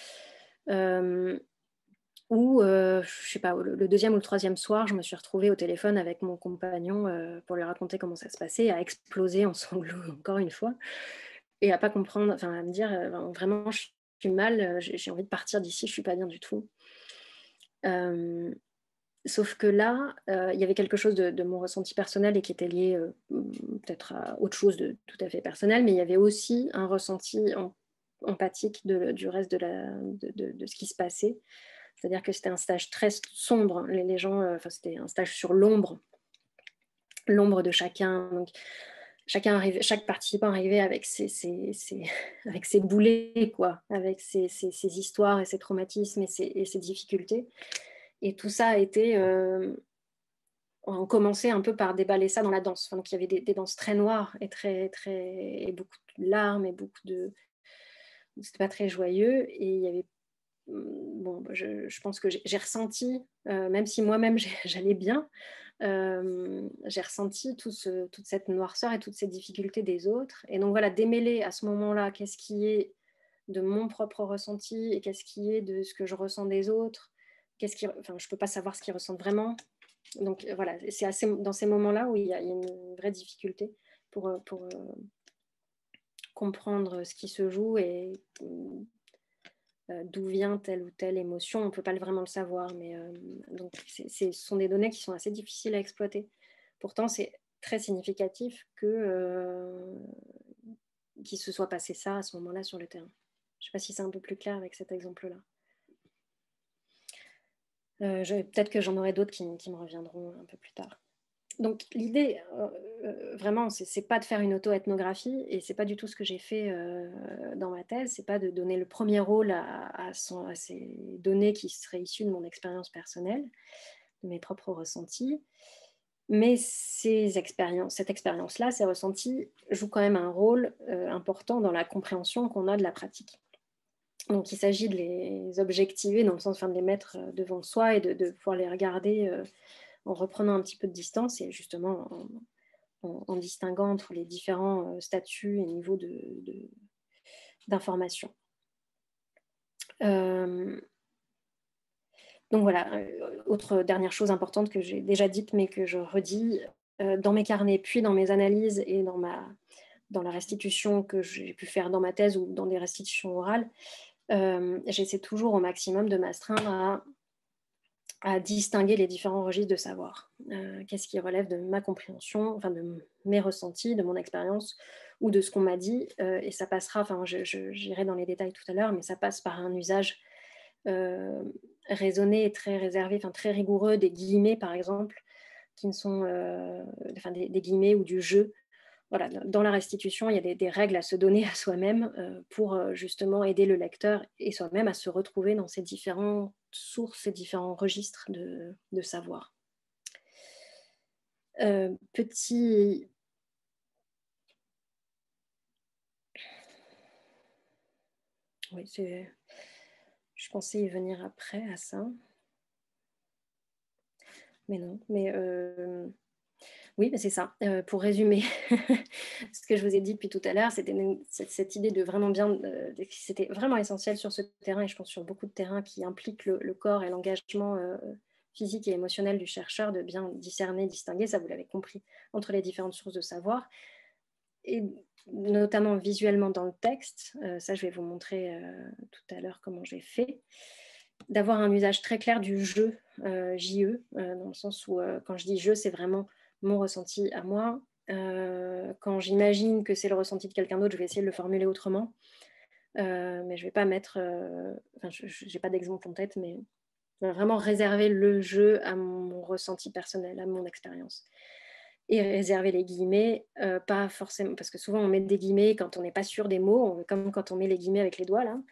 où, je sais pas, le deuxième ou le troisième soir, je me suis retrouvée au téléphone avec mon compagnon pour lui raconter comment ça se passait, à exploser en sanglots encore une fois, et à pas comprendre, enfin à me dire vraiment je suis mal, j'ai envie de partir d'ici, je suis pas bien du tout. Euh, Sauf que là, il y avait quelque chose de mon ressenti personnel et qui était lié peut-être à autre chose de tout à fait personnel, mais il y avait aussi un ressenti empathique du reste de ce qui se passait. C'est-à-dire que c'était un stage très sombre. Les gens, c'était un stage sur l'ombre de chacun. Donc, chaque participant arrivait avec avec ses boulets, quoi, avec ses histoires et ses traumatismes et ses difficultés. Et tout ça a été on commençait un peu par déballer ça dans la danse. Enfin, donc il y avait des danses très noires et et beaucoup de larmes et beaucoup de. C'était pas très joyeux et il y avait. Bon, je pense que j'ai ressenti, même si moi-même j'allais bien, j'ai ressenti toute cette noirceur et toutes ces difficultés des autres. Et donc voilà, démêler à ce moment-là qu'est-ce qui est de mon propre ressenti et qu'est-ce qui est de ce que je ressens des autres. Enfin, je ne peux pas savoir ce qu'ils ressentent vraiment. Donc voilà, c'est dans ces moments-là où il y a une vraie difficulté pour comprendre ce qui se joue et d'où vient telle ou telle émotion. On ne peut pas vraiment le savoir, mais donc ce sont des données qui sont assez difficiles à exploiter. Pourtant, c'est très significatif qu'il se soit passé ça à ce moment-là sur le terrain. Je ne sais pas si c'est un peu plus clair avec cet exemple-là. Peut-être que j'en aurai d'autres qui me reviendront un peu plus tard. Donc l'idée, vraiment, c'est pas de faire une auto-ethnographie et c'est pas du tout ce que j'ai fait dans ma thèse. C'est pas de donner le premier rôle à ces données qui seraient issues de mon expérience personnelle, de mes propres ressentis. Mais cette expérience-là, ces ressentis, jouent quand même un rôle important dans la compréhension qu'on a de la pratique. Donc il s'agit de les objectiver dans le sens de les mettre devant soi et de pouvoir les regarder en reprenant un petit peu de distance et justement en distinguant entre les différents statuts et niveaux d'information. Donc voilà, autre dernière chose importante que j'ai déjà dite mais que je redis, dans mes carnets, puis dans mes analyses et dans la restitution que j'ai pu faire dans ma thèse ou dans des restitutions orales, j'essaie toujours au maximum de m'astreindre à distinguer les différents registres de savoir. Qu'est-ce qui relève de ma compréhension, enfin de mes ressentis, de mon expérience ou de ce qu'on m'a dit. Et ça passera, enfin j'irai dans les détails tout à l'heure, mais ça passe par un usage raisonné et très réservé, enfin très rigoureux des guillemets par exemple, qui ne sont des guillemets ou du jeu. Voilà, dans la restitution, il y a des règles à se donner à soi-même pour justement aider le lecteur et soi-même à se retrouver dans ces différentes sources, ces différents registres de savoir. Petit Oui, je pensais y venir après à ça. Mais non, mais oui, mais c'est ça. Pour résumer, ce que je vous ai dit depuis tout à l'heure, c'était cette idée de vraiment bien, c'était vraiment essentiel sur ce terrain et je pense sur beaucoup de terrains qui impliquent le corps et l'engagement physique et émotionnel du chercheur, de bien discerner, distinguer, ça vous l'avez compris, entre les différentes sources de savoir. Et notamment visuellement dans le texte, ça je vais vous montrer tout à l'heure comment j'ai fait, d'avoir un usage très clair du jeu, JE, dans le sens où quand je dis jeu, c'est vraiment mon ressenti à moi. Quand j'imagine que c'est le ressenti de quelqu'un d'autre, je vais essayer de le formuler autrement, mais je ne vais pas mettre, je n'ai pas d'exemple en tête, mais vraiment réserver le jeu à mon ressenti personnel, à mon expérience. Et réserver les guillemets, pas forcément, parce que souvent on met des guillemets quand on n'est pas sûr des mots, comme quand on met les guillemets avec les doigts là.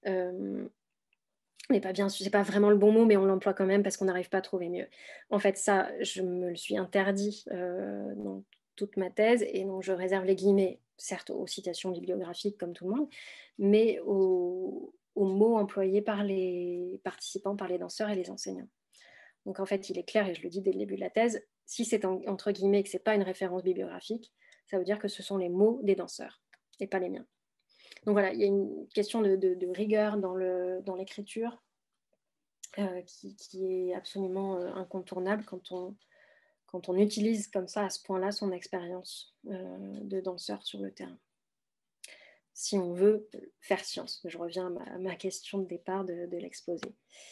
Mais pas bien, c'est pas vraiment le bon mot, mais on l'emploie quand même parce qu'on n'arrive pas à trouver mieux. En fait, ça, je me le suis interdit dans toute ma thèse, et donc je réserve les guillemets, certes aux citations bibliographiques comme tout le monde, mais aux mots employés par les participants, par les danseurs et les enseignants. Donc en fait, il est clair, et je le dis dès le début de la thèse, si c'est entre guillemets que ce n'est pas une référence bibliographique, ça veut dire que ce sont les mots des danseurs et pas les miens. Donc voilà, il y a une question de rigueur dans l'écriture qui est absolument incontournable quand on utilise comme ça, à ce point-là, son expérience de danseur sur le terrain. Si on veut faire science, je reviens à ma question de départ de l'exposé.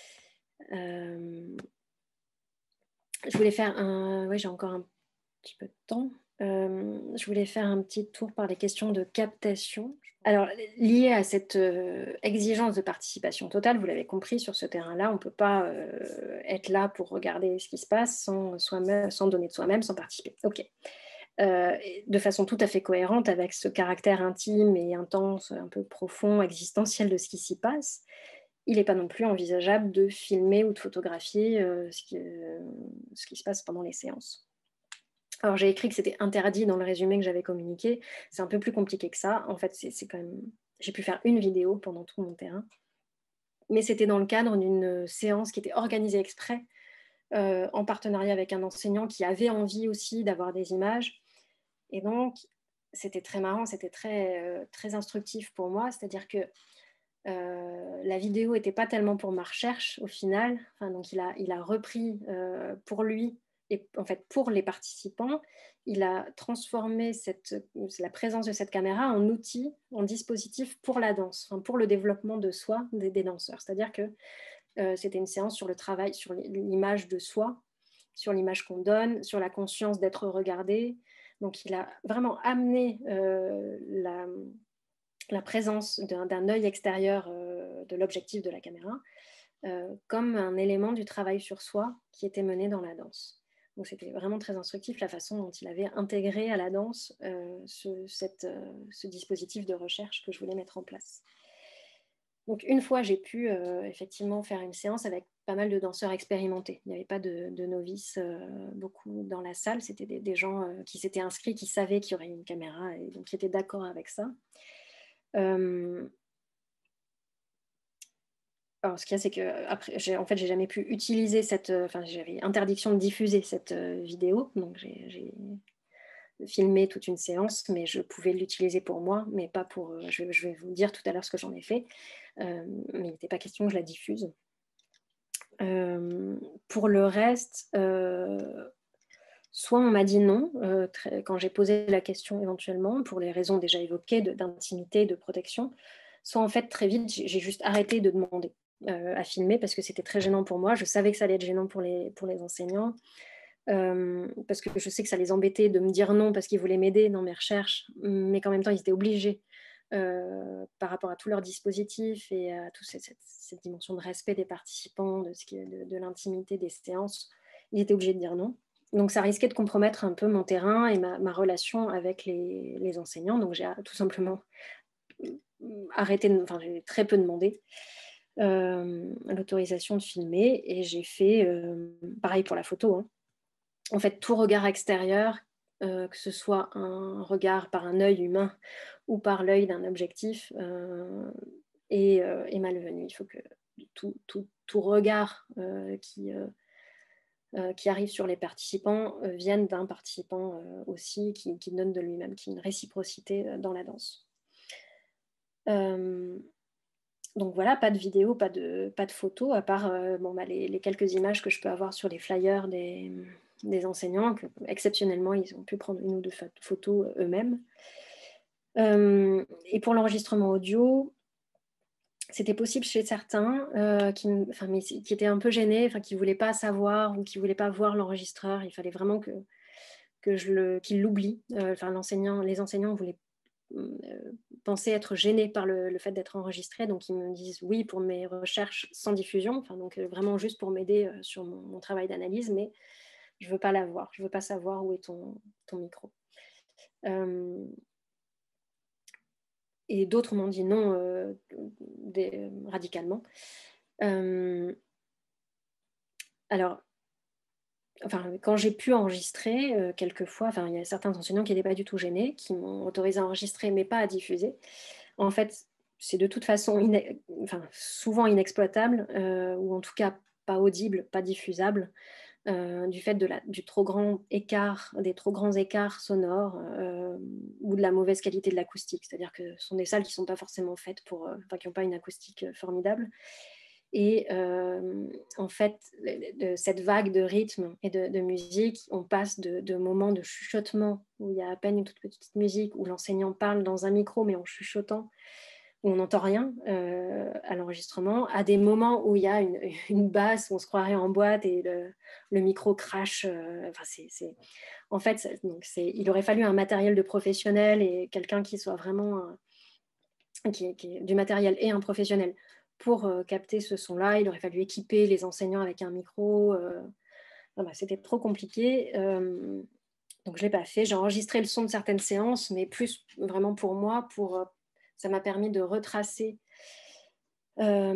Je voulais faire oui, j'ai encore un petit peu de temps. Je voulais faire un petit tour par les questions de captation. Alors, lié à cette exigence de participation totale, vous l'avez compris, sur ce terrain-là, on ne peut pas être là pour regarder ce qui se passe sans donner de soi-même, sans participer. OK. De façon tout à fait cohérente avec ce caractère intime et intense, un peu profond, existentiel de ce qui s'y passe, il n'est pas non plus envisageable de filmer ou de photographier ce qui se passe pendant les séances. Alors j'ai écrit que c'était interdit dans le résumé que j'avais communiqué. C'est un peu plus compliqué que ça. En fait, c'est quand même... J'ai pu faire une vidéo pendant tout mon terrain. Mais c'était dans le cadre d'une séance qui était organisée exprès en partenariat avec un enseignant qui avait envie aussi d'avoir des images. Et donc, c'était très marrant, c'était très instructif pour moi. C'est-à-dire que la vidéo n'était pas tellement pour ma recherche au final. Enfin, donc il a repris pour lui et en fait pour les participants, il a transformé la présence de cette caméra en outil, en dispositif pour la danse, enfin, pour le développement de soi des danseurs. C'est-à-dire que c'était une séance sur le travail, sur l'image de soi, sur l'image qu'on donne, sur la conscience d'être regardé. Donc il a vraiment amené la présence d'un œil extérieur de l'objectif de la caméra comme un élément du travail sur soi qui était mené dans la danse. Donc c'était vraiment très instructif la façon dont il avait intégré à la danse ce dispositif de recherche que je voulais mettre en place. Donc une fois, j'ai pu effectivement faire une séance avec pas mal de danseurs expérimentés. Il n'y avait pas de novices beaucoup dans la salle. C'était des gens qui s'étaient inscrits, qui savaient qu'il y aurait une caméra et donc qui étaient d'accord avec ça. Alors, ce qu'il y a, c'est que après, j'ai jamais pu utiliser j'avais interdiction de diffuser cette vidéo, donc j'ai filmé toute une séance, mais je pouvais l'utiliser pour moi, mais pas pour. Je vais vous dire tout à l'heure ce que j'en ai fait, mais il n'était pas question que je la diffuse. Pour le reste, soit on m'a dit non quand j'ai posé la question éventuellement, pour les raisons déjà évoquées d'intimité, de protection, soit en fait très vite j'ai juste arrêté de demander à filmer parce que c'était très gênant pour moi. Je savais que ça allait être gênant pour les enseignants parce que je sais que ça les embêtait de me dire non parce qu'ils voulaient m'aider dans mes recherches, mais qu'en même temps ils étaient obligés par rapport à tout leur dispositif et à toute cette dimension de respect des participants, de l'intimité des séances, ils étaient obligés de dire non. Donc ça risquait de compromettre un peu mon terrain et ma relation avec les enseignants. Donc j'ai tout simplement arrêté, j'ai très peu demandé l'autorisation de filmer et j'ai fait pareil pour la photo. Hein. En fait, tout regard extérieur, que ce soit un regard par un œil humain ou par l'œil d'un objectif, est malvenu. Il faut que tout regard qui arrive sur les participants vienne d'un participant aussi qui donne de lui-même, qui a une réciprocité dans la danse. Donc voilà, pas de vidéo, pas de photos, à part les quelques images que je peux avoir sur les flyers des enseignants, que exceptionnellement, ils ont pu prendre une ou deux photos eux-mêmes. Et pour l'enregistrement audio, c'était possible chez certains qui étaient un peu gênés, qui ne voulaient pas savoir ou qui ne voulaient pas voir l'enregistreur. Il fallait vraiment qu'ils l'oublient. Les enseignants voulaient penser être gênés par le fait d'être enregistrés. Donc, ils me disent oui pour mes recherches sans diffusion, donc vraiment juste pour m'aider sur mon travail d'analyse, mais je ne veux pas la voir. Je ne veux pas savoir où est ton micro. Et d'autres m'ont dit non radicalement. Alors, quand j'ai pu enregistrer, quelquefois, il y a certains enseignants qui n'étaient pas du tout gênés, qui m'ont autorisé à enregistrer, mais pas à diffuser. En fait, c'est de toute façon souvent inexploitable, ou en tout cas pas audible, pas diffusable, du fait des trop grands écarts sonores ou de la mauvaise qualité de l'acoustique. C'est-à-dire que ce sont des salles qui ne sont pas forcément faites qui n'ont pas une acoustique formidable. Et en fait, de cette vague de rythme et de musique, on passe de moments de chuchotement où il y a à peine une toute petite musique, où l'enseignant parle dans un micro mais en chuchotant, où on n'entend rien à l'enregistrement, à des moments où il y a une basse, où on se croirait en boîte et le micro crache. En fait, il aurait fallu un matériel de professionnel et quelqu'un qui soit vraiment qui est du matériel et un professionnel pour capter ce son-là. Il aurait fallu équiper les enseignants avec un micro. C'était trop compliqué. Donc, je ne l'ai pas fait. J'ai enregistré le son de certaines séances, mais plus vraiment pour moi. Ça m'a permis de retracer, par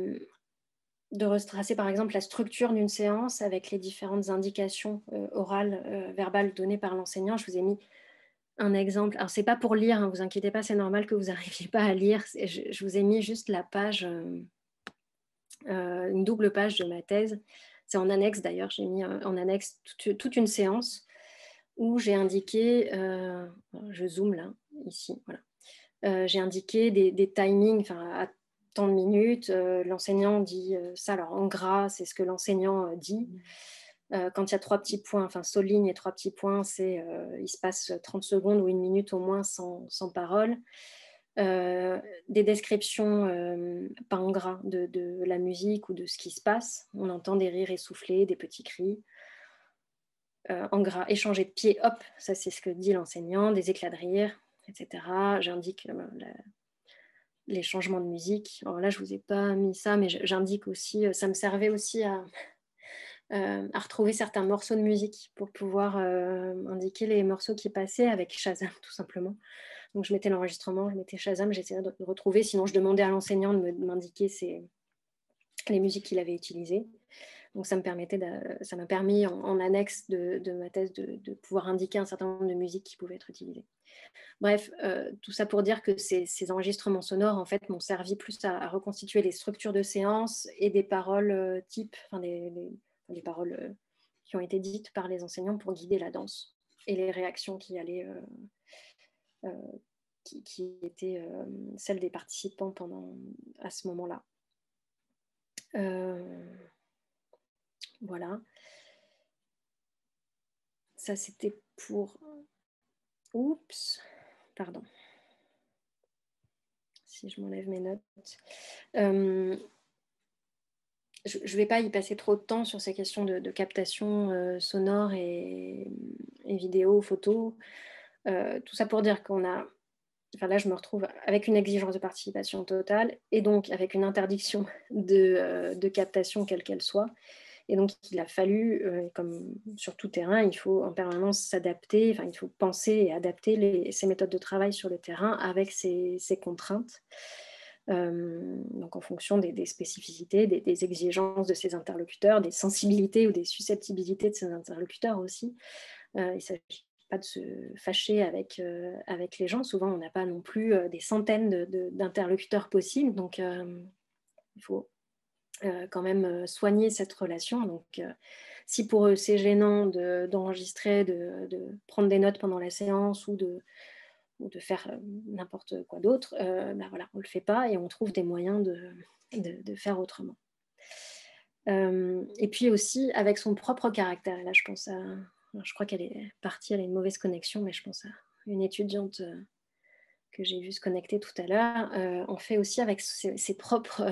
exemple, la structure d'une séance avec les différentes indications orales, verbales données par l'enseignant. Je vous ai mis un exemple. Alors, ce n'est pas pour lire, hein, vous inquiétez pas, c'est normal que vous n'arriviez pas à lire. Je vous ai mis juste la page, une double page de ma thèse. C'est en annexe d'ailleurs, j'ai mis en annexe toute une séance où j'ai indiqué, je zoome là, ici, voilà. J'ai indiqué des timings, à tant de minutes. L'enseignant dit ça, alors en gras, c'est ce que l'enseignant dit. Quand il y a 3 petits points, sol, ligne et 3 petits points, il se passe 30 secondes ou 1 minute au moins sans parole. Des descriptions, pas en gras, de la musique ou de ce qui se passe. On entend des rires essoufflés, des petits cris. En gras, échanger de pied, hop, ça c'est ce que dit l'enseignant, des éclats de rire, etc. J'indique les changements de musique. Alors là, je ne vous ai pas mis ça, mais j'indique aussi, ça me servait aussi à retrouver certains morceaux de musique pour pouvoir indiquer les morceaux qui passaient avec Shazam, tout simplement. Donc, je mettais l'enregistrement, je mettais Shazam, j'essayais de retrouver. Sinon, je demandais à l'enseignant de m'indiquer les musiques qu'il avait utilisées. Donc, ça m'a permis en annexe de ma thèse de pouvoir indiquer un certain nombre de musiques qui pouvaient être utilisées. Bref, tout ça pour dire que ces enregistrements sonores, en fait, m'ont servi plus à reconstituer les structures de séance et des paroles types, des paroles qui ont été dites par les enseignants pour guider la danse et les réactions qui allaient, qui étaient celles des participants à ce moment-là. Voilà. Ça, c'était pour... Oups, pardon. Si je m'enlève mes notes. Je ne vais pas y passer trop de temps sur ces questions de captation sonore et vidéo, photo. Tout ça pour dire qu'on a... là, je me retrouve avec une exigence de participation totale et donc avec une interdiction de captation quelle qu'elle soit. Et donc, il a fallu, comme sur tout terrain, il faut en permanence s'adapter, il faut penser et adapter ces méthodes de travail sur le terrain avec ces contraintes. Donc, en fonction des spécificités, des exigences de ses interlocuteurs, des sensibilités ou des susceptibilités de ses interlocuteurs aussi. Il ne s'agit pas de se fâcher avec les gens. Souvent, on n'a pas non plus des centaines d'interlocuteurs possibles, donc il faut quand même soigner cette relation. Donc, si pour eux c'est gênant d'enregistrer, de prendre des notes pendant la séance ou de faire n'importe quoi d'autre, ben voilà, on ne le fait pas et on trouve des moyens de faire autrement. Et puis aussi avec son propre caractère. Et là, je pense à, je crois qu'elle est partie, elle a une mauvaise connexion, mais je pense à une étudiante que j'ai vue se connecter tout à l'heure. On fait aussi avec ses propres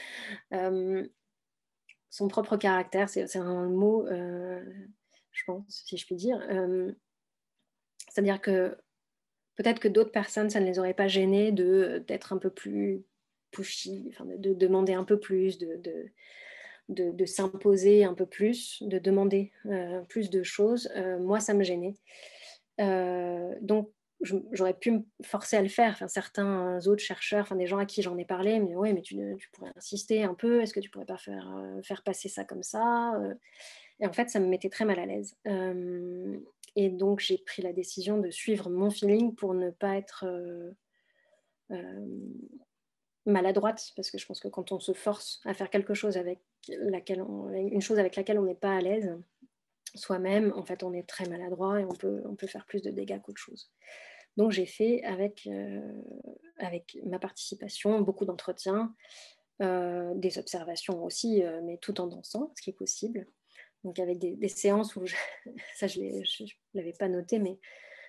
son propre caractère, c'est un mot, je pense, si je puis dire. C'est-à-dire que peut-être que d'autres personnes, ça ne les aurait pas gênées d'être un peu plus pushy, enfin, de demander un peu plus, de s'imposer un peu plus, de demander plus de choses. Moi, ça me gênait. Donc, j'aurais pu me forcer à le faire. Enfin, certains autres chercheurs, enfin, des gens à qui j'en ai parlé, mais oui, mais tu pourrais insister un peu. Est-ce que tu pourrais pas faire passer ça comme ça? Et en fait, ça me mettait très mal à l'aise. Et donc, j'ai pris la décision de suivre mon feeling pour ne pas être maladroite, parce que je pense que quand on se force à faire quelque chose avec une chose avec laquelle on n'est pas à l'aise, soi-même, en fait, on est très maladroit et on peut faire plus de dégâts qu'autre chose. Donc, j'ai fait avec ma participation beaucoup d'entretiens, des observations aussi, mais tout en dansant, ce qui est possible. Donc, avec des séances où, ça, je ne l'avais pas noté, mais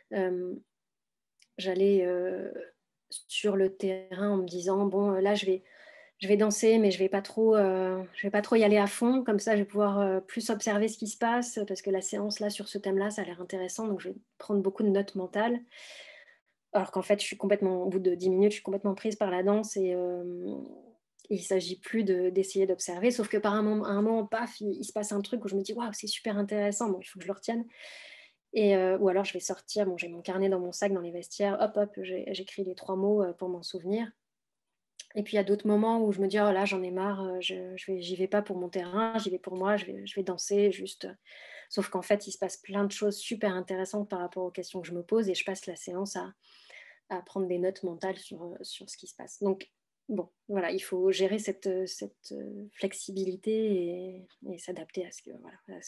j'allais sur le terrain en me disant, bon, là, je vais danser, mais je vais pas trop y aller à fond. Comme ça, je vais pouvoir plus observer ce qui se passe, parce que la séance là sur ce thème-là, ça a l'air intéressant. Donc, je vais prendre beaucoup de notes mentales. Alors qu'en fait, au bout de 10 minutes, je suis complètement prise par la danse et il ne s'agit plus d'essayer d'observer. Sauf que à un moment, paf, il se passe un truc où je me dis, waouh, c'est super intéressant. Bon, il faut que je le retienne. Ou alors, je vais sortir. Bon, j'ai mon carnet dans mon sac, dans les vestiaires. Hop, j'écris les 3 mots pour m'en souvenir. Et puis il y a d'autres moments où je me dis, oh là, j'en ai marre, j'y vais pas pour mon terrain, j'y vais pour moi, je vais danser juste. Sauf qu'en fait, il se passe plein de choses super intéressantes par rapport aux questions que je me pose et je passe la séance à prendre des notes mentales sur ce qui se passe. Donc, bon, voilà, il faut gérer cette flexibilité et s'adapter à, à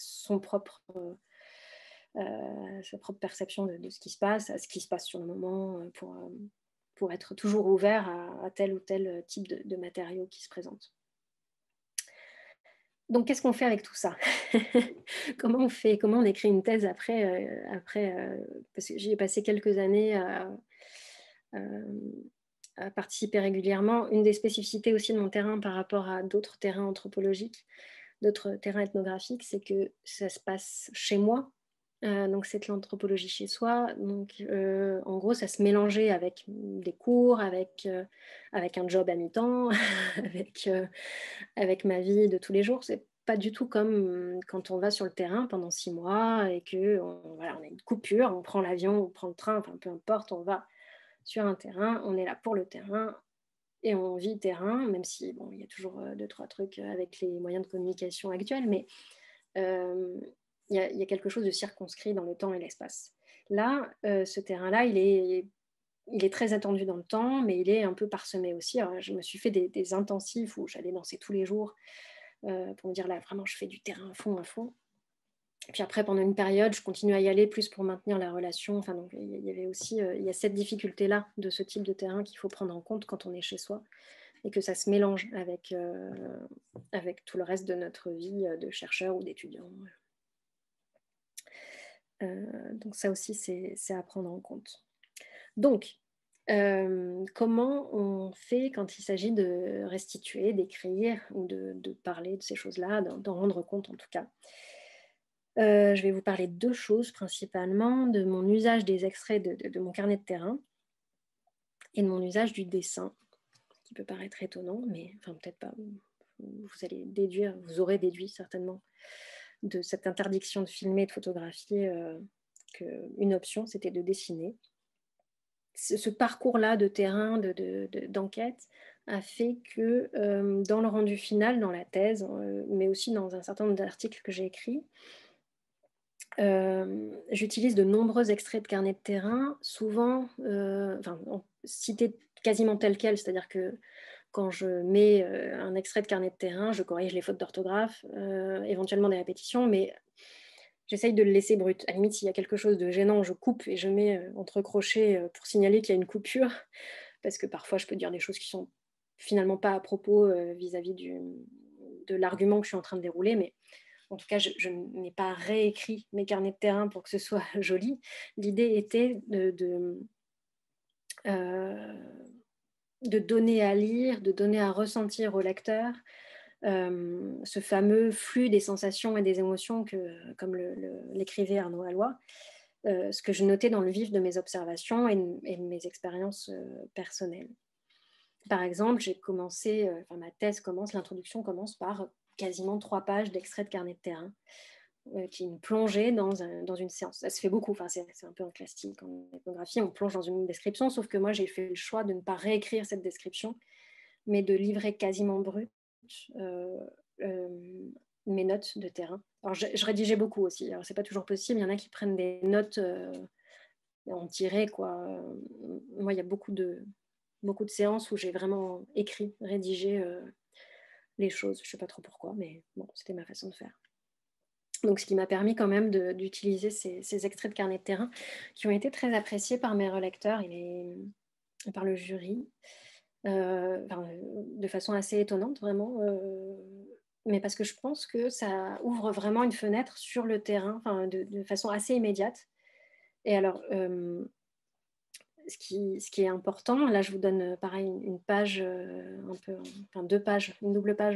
sa propre perception de ce qui se passe, à ce qui se passe sur le moment pour être toujours ouvert à tel ou tel type de matériaux qui se présentent. Donc, qu'est-ce qu'on fait avec tout ça? Comment on écrit une thèse après parce que j'y ai passé quelques années à participer régulièrement. Une des spécificités aussi de mon terrain par rapport à d'autres terrains anthropologiques, d'autres terrains ethnographiques, c'est que ça se passe chez moi. Donc c'est de l'anthropologie chez soi. Donc en gros, ça se mélangeait avec des cours, avec un job à mi-temps, avec ma vie de tous les jours. C'est pas du tout comme quand on va sur le terrain pendant 6 mois et qu'on on a une coupure, on prend l'avion, on prend le train, enfin peu importe, on va sur un terrain, on est là pour le terrain et on vit terrain, même si bon, il y a toujours 2-3 trucs avec les moyens de communication actuels, mais il y a quelque chose de circonscrit dans le temps et l'espace. Là, ce terrain-là, il est très attendu dans le temps, mais il est un peu parsemé aussi. Alors, je me suis fait des intensifs où j'allais danser tous les jours pour me dire là, vraiment, je fais du terrain à fond, à fond. Et puis après, pendant une période, je continue à y aller plus pour maintenir la relation. Enfin, donc, il y avait aussi il y a cette difficulté-là de ce type de terrain qu'il faut prendre en compte quand on est chez soi et que ça se mélange avec tout le reste de notre vie de chercheur ou d'étudiant. Donc ça aussi, c'est à prendre en compte. Donc, comment on fait quand il s'agit de restituer, d'écrire ou de parler de ces choses-là, d'en rendre compte en tout cas? Je vais vous parler de 2 choses principalement, de mon usage des extraits de mon carnet de terrain et de mon usage du dessin, qui peut paraître étonnant, mais enfin peut-être pas. Vous aurez déduit certainement de cette interdiction de filmer, de photographier, qu'une option, c'était de dessiner. Ce parcours-là de terrain, d'enquête, a fait que dans le rendu final, dans la thèse, mais aussi dans un certain nombre d'articles que j'ai écrits, J'utilise de nombreux extraits de carnet de terrain, souvent cités quasiment tels quels, c'est-à-dire que quand je mets un extrait de carnet de terrain, je corrige les fautes d'orthographe, éventuellement des répétitions, mais j'essaye de le laisser brut. À la limite, s'il y a quelque chose de gênant, je coupe et je mets entre crochets pour signaler qu'il y a une coupure, parce que parfois je peux dire des choses qui sont finalement pas à propos vis-à-vis de l'argument que je suis en train de dérouler, mais en tout cas, je n'ai pas réécrit mes carnets de terrain pour que ce soit joli. L'idée était de donner à lire, de donner à ressentir au lecteur ce fameux flux des sensations et des émotions que, comme l'écrivait Arnaud Hallois, ce que je notais dans le vif de mes observations et de mes expériences personnelles. Par exemple, ma thèse commence, l'introduction commence par quasiment 3 pages d'extrait de carnet de terrain, qui est une plongée dans une séance. Ça se fait beaucoup, c'est un peu un classique en ethnographie, on plonge dans une description, sauf que moi j'ai fait le choix de ne pas réécrire cette description, mais de livrer quasiment brut euh, euh, mes notes de terrain. Alors je rédigeais beaucoup aussi, alors c'est pas toujours possible, il y en a qui prennent des notes en tiré, quoi. Moi il y a beaucoup de séances où j'ai vraiment écrit, rédigé les choses. Je ne sais pas trop pourquoi, mais bon, c'était ma façon de faire. Donc, ce qui m'a permis quand même d'utiliser ces extraits de carnet de terrain qui ont été très appréciés par mes relecteurs et par le jury, de façon assez étonnante, vraiment. Mais parce que je pense que ça ouvre vraiment une fenêtre sur le terrain, de façon assez immédiate. Et alors, ce qui est important, là je vous donne pareil une page, deux pages, une double page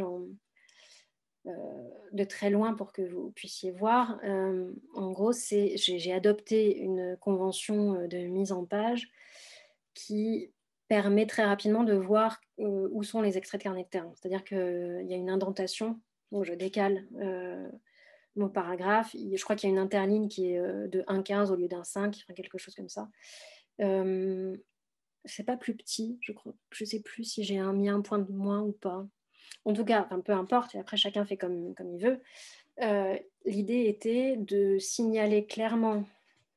de très loin pour que vous puissiez voir. En gros, j'ai adopté une convention de mise en page qui permet très rapidement de voir où sont les extraits de carnet de terrain. C'est-à-dire qu'il y a une indentation, donc je décale mon paragraphe. Je crois qu'il y a une interligne qui est de 1,15 au lieu d'un 5, quelque chose comme ça. C'est pas plus petit, je crois. Je sais plus si j'ai mis un point de moins ou pas. En tout cas, peu importe, et après chacun fait comme il veut. L'idée était de signaler clairement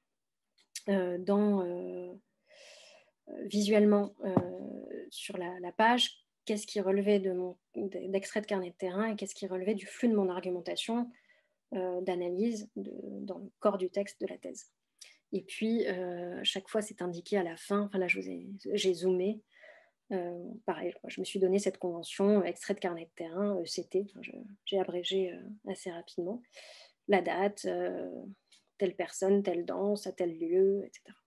visuellement sur la page qu'est-ce qui relevait d'extrait de carnet de terrain et qu'est-ce qui relevait du flux de mon argumentation d'analyse dans le corps du texte de la thèse. Et puis, chaque fois, c'est indiqué à la fin. Là, j'ai zoomé. Pareil, je me suis donné cette convention, extrait de carnet de terrain, ECT. J'ai abrégé assez rapidement. La date, telle personne, telle danse, à tel lieu, etc.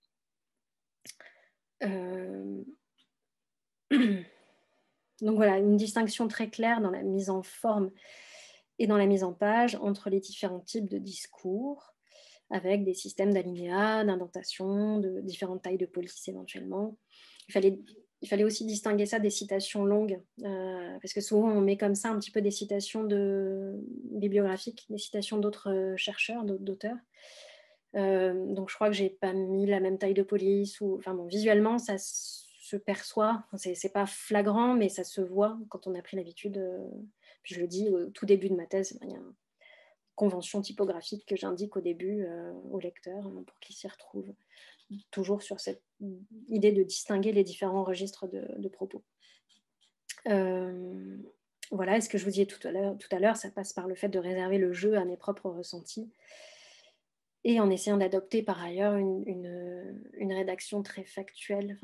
Donc voilà, une distinction très claire dans la mise en forme et dans la mise en page entre les différents types de discours, avec des systèmes d'alinéas, d'indentation, de différentes tailles de police éventuellement. Il fallait aussi distinguer ça des citations longues, parce que souvent on met comme ça un petit peu des citations bibliographiques, des citations d'autres chercheurs, d'auteurs. Donc je crois que j'ai pas mis la même taille de police, visuellement ça se perçoit, c'est pas flagrant, mais ça se voit quand on a pris l'habitude. Puis je le dis au tout début de ma thèse, il y a une convention typographique que j'indique au début au lecteur pour qu'il s'y retrouve, toujours sur cette idée de distinguer les différents registres de propos. Voilà, et ce que je vous disais tout à l'heure, ça passe par le fait de réserver le jeu à mes propres ressentis et en essayant d'adopter par ailleurs une rédaction très factuelle,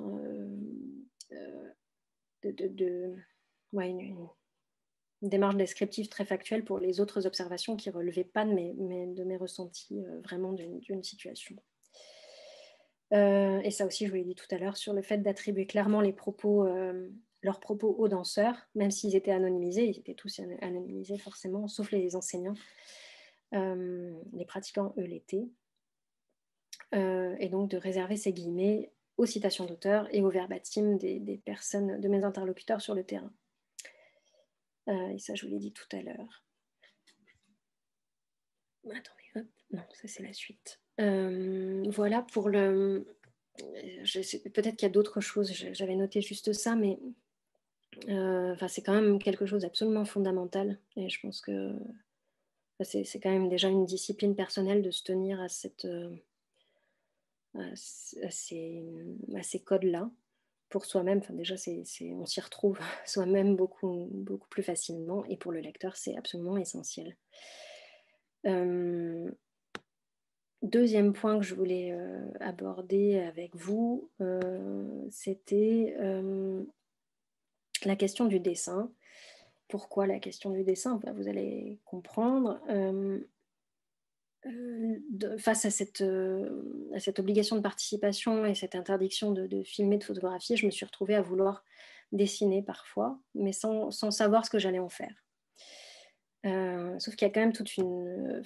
une démarche descriptive très factuelle pour les autres observations qui ne relevaient pas de mes ressentis vraiment d'une situation. Et ça aussi, je vous l'ai dit tout à l'heure, sur le fait d'attribuer clairement leurs propos aux danseurs, même s'ils étaient anonymisés, ils étaient tous anonymisés forcément, sauf les enseignants. Les pratiquants, eux, l'étaient. Et donc de réserver ces guillemets aux citations d'auteurs et aux verbatim des personnes, de mes interlocuteurs sur le terrain. Et ça, je vous l'ai dit tout à l'heure. Attendez, hop. Non, ça c'est la suite. Voilà pour le... Peut-être qu'il y a d'autres choses, j'avais noté juste ça, mais c'est quand même quelque chose d'absolument fondamental. Et je pense que c'est quand même déjà une discipline personnelle de se tenir à, à ces codes-là pour soi-même. Enfin, déjà, on s'y retrouve soi-même beaucoup, beaucoup plus facilement, et pour le lecteur, c'est absolument essentiel. Deuxième point que je voulais aborder avec vous, c'était la question du dessin. Pourquoi la question du dessin? Vous allez comprendre. Face à cette obligation de participation et cette interdiction de filmer, de photographier, je me suis retrouvée à vouloir dessiner parfois, mais sans savoir ce que j'allais en faire. Sauf qu'il y a quand même toute une...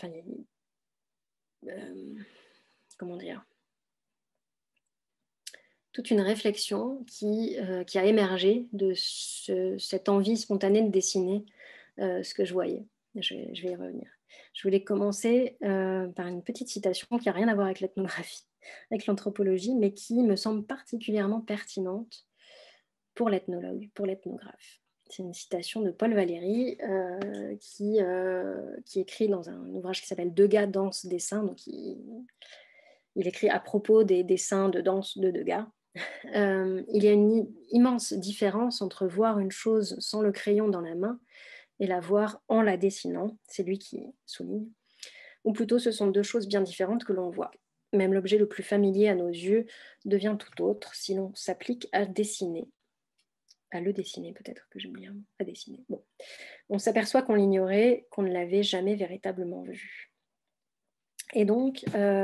comment dire, toute une réflexion qui a émergé de cette envie spontanée de dessiner ce que je voyais. Je vais y revenir. Je voulais commencer par une petite citation qui n'a rien à voir avec l'ethnographie, avec l'anthropologie, mais qui me semble particulièrement pertinente pour l'ethnologue, pour l'ethnographe. C'est une citation de Paul Valéry qui écrit dans un ouvrage qui s'appelle Degas, danse, dessin. Donc il écrit à propos des dessins de danse de Degas. Il y a une immense différence entre voir une chose sans le crayon dans la main et la voir en la dessinant, c'est lui qui souligne, ou plutôt ce sont deux choses bien différentes que l'on voit. Même l'objet le plus familier à nos yeux devient tout autre si l'on s'applique à dessiner. À le dessiner, peut-être que j'oublie un mot, à dessiner. Bon. On s'aperçoit qu'on l'ignorait, qu'on ne l'avait jamais véritablement vu. Et donc,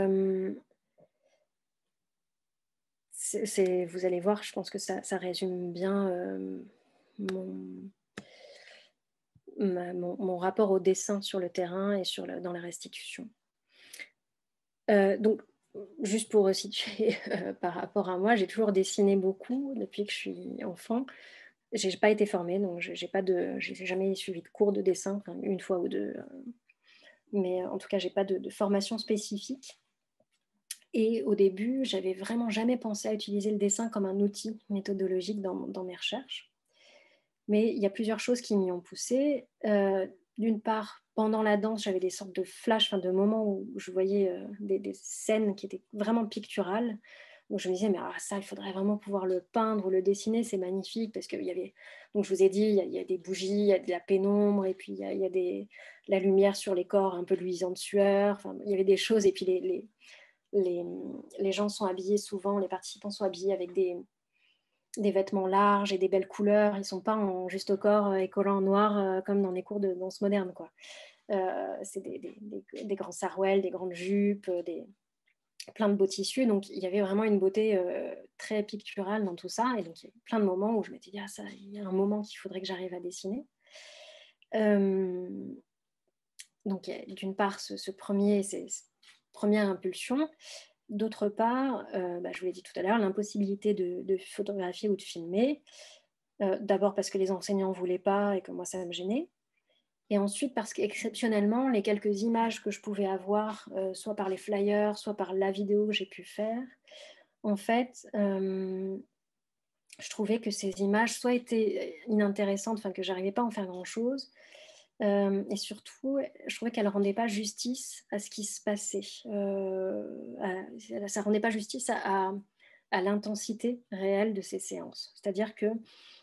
vous allez voir, je pense que ça résume bien mon rapport au dessin sur le terrain et dans la restitution. Donc, juste pour resituer par rapport à moi, j'ai toujours dessiné beaucoup depuis que je suis enfant. Je n'ai pas été formée, donc je n'ai jamais suivi de cours de dessin, enfin, une fois ou deux. Mais en tout cas, je n'ai pas de formation spécifique. Et au début, j'avais vraiment jamais pensé à utiliser le dessin comme un outil méthodologique dans mes recherches. Mais il y a plusieurs choses qui m'y ont poussée. D'une part, pendant la danse, j'avais des sortes de flashs, de moments où je voyais des scènes qui étaient vraiment picturales. Donc je me disais, mais ça, il faudrait vraiment pouvoir le peindre ou le dessiner, c'est magnifique. Parce qu'il y avait, donc je vous ai dit, il y a des bougies, il y a de la pénombre, et puis il y a la lumière sur les corps un peu luisant de sueur. Enfin, il y avait des choses, et puis les gens sont habillés souvent, les participants sont habillés avec des vêtements larges et des belles couleurs. Ils ne sont pas en juste au corps et collants en noir comme dans les cours de danse moderne, quoi. C'est des grands sarouels, des grandes jupes, plein de beaux tissus. Donc, il y avait vraiment une beauté très picturale dans tout ça. Et donc, il y a plein de moments où je m'étais dit, il y a un moment qu'il faudrait que j'arrive à dessiner. Donc, d'une part, cette première impulsion. D'autre part, je vous l'ai dit tout à l'heure, l'impossibilité de photographier ou de filmer. D'abord parce que les enseignants ne voulaient pas et que moi, ça me gênait. Et ensuite parce qu'exceptionnellement, les quelques images que je pouvais avoir, soit par les flyers, soit par la vidéo que j'ai pu faire, en fait, je trouvais que ces images soit étaient inintéressantes, enfin que je n'arrivais pas à en faire grand-chose, et surtout, je trouvais qu'elle ne rendait pas justice à ce qui se passait. Ça ne rendait pas justice à l'intensité réelle de ces séances. C'est-à-dire que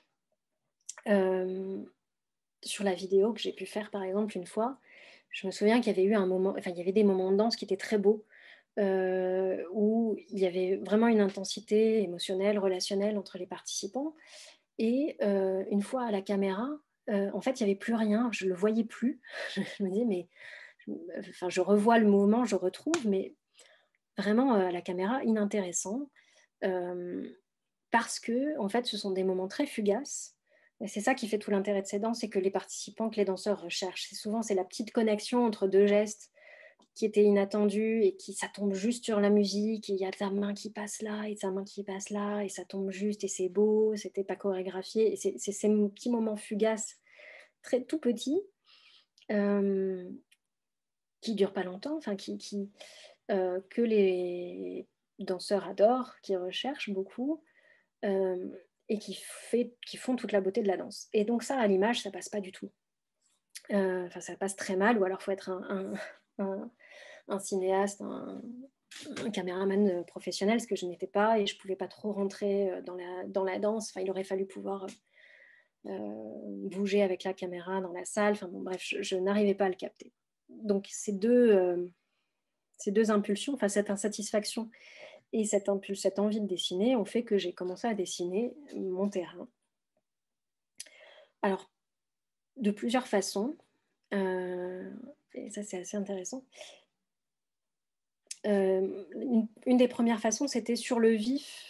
sur la vidéo que j'ai pu faire, par exemple, une fois, je me souviens qu'il y avait eu il y avait des moments de danse qui étaient très beaux, où il y avait vraiment une intensité émotionnelle, relationnelle entre les participants. Et une fois à la caméra, en fait, il n'y avait plus rien, je ne le voyais plus. Je me disais, mais je revois le mouvement, je retrouve, mais vraiment à la caméra, inintéressant. Parce que, en fait, ce sont des moments très fugaces. Et c'est ça qui fait tout l'intérêt de ces danses, c'est que les participants, que les danseurs recherchent. C'est la petite connexion entre deux gestes qui était inattendue et ça tombe juste sur la musique. Et il y a ta main qui passe là et ta main qui passe là et ça tombe juste et c'est beau, c'était pas chorégraphié. Et c'est ces petits moments fugaces, tout petits, qui durent pas longtemps, que les danseurs adorent, qui recherchent beaucoup. Et qui font toute la beauté de la danse. Et donc ça, à l'image, ça passe pas du tout. Enfin, ça passe très mal, ou alors il faut être un cinéaste, un caméraman professionnel, ce que je n'étais pas, et je ne pouvais pas trop rentrer dans la danse. Enfin, il aurait fallu pouvoir bouger avec la caméra dans la salle. Enfin, bon, bref, je n'arrivais pas à le capter. Donc ces deux impulsions, enfin cette insatisfaction et cette envie de dessiner ont fait que j'ai commencé à dessiner mon terrain. Alors, de plusieurs façons, et ça c'est assez intéressant. Une des premières façons, c'était sur le vif,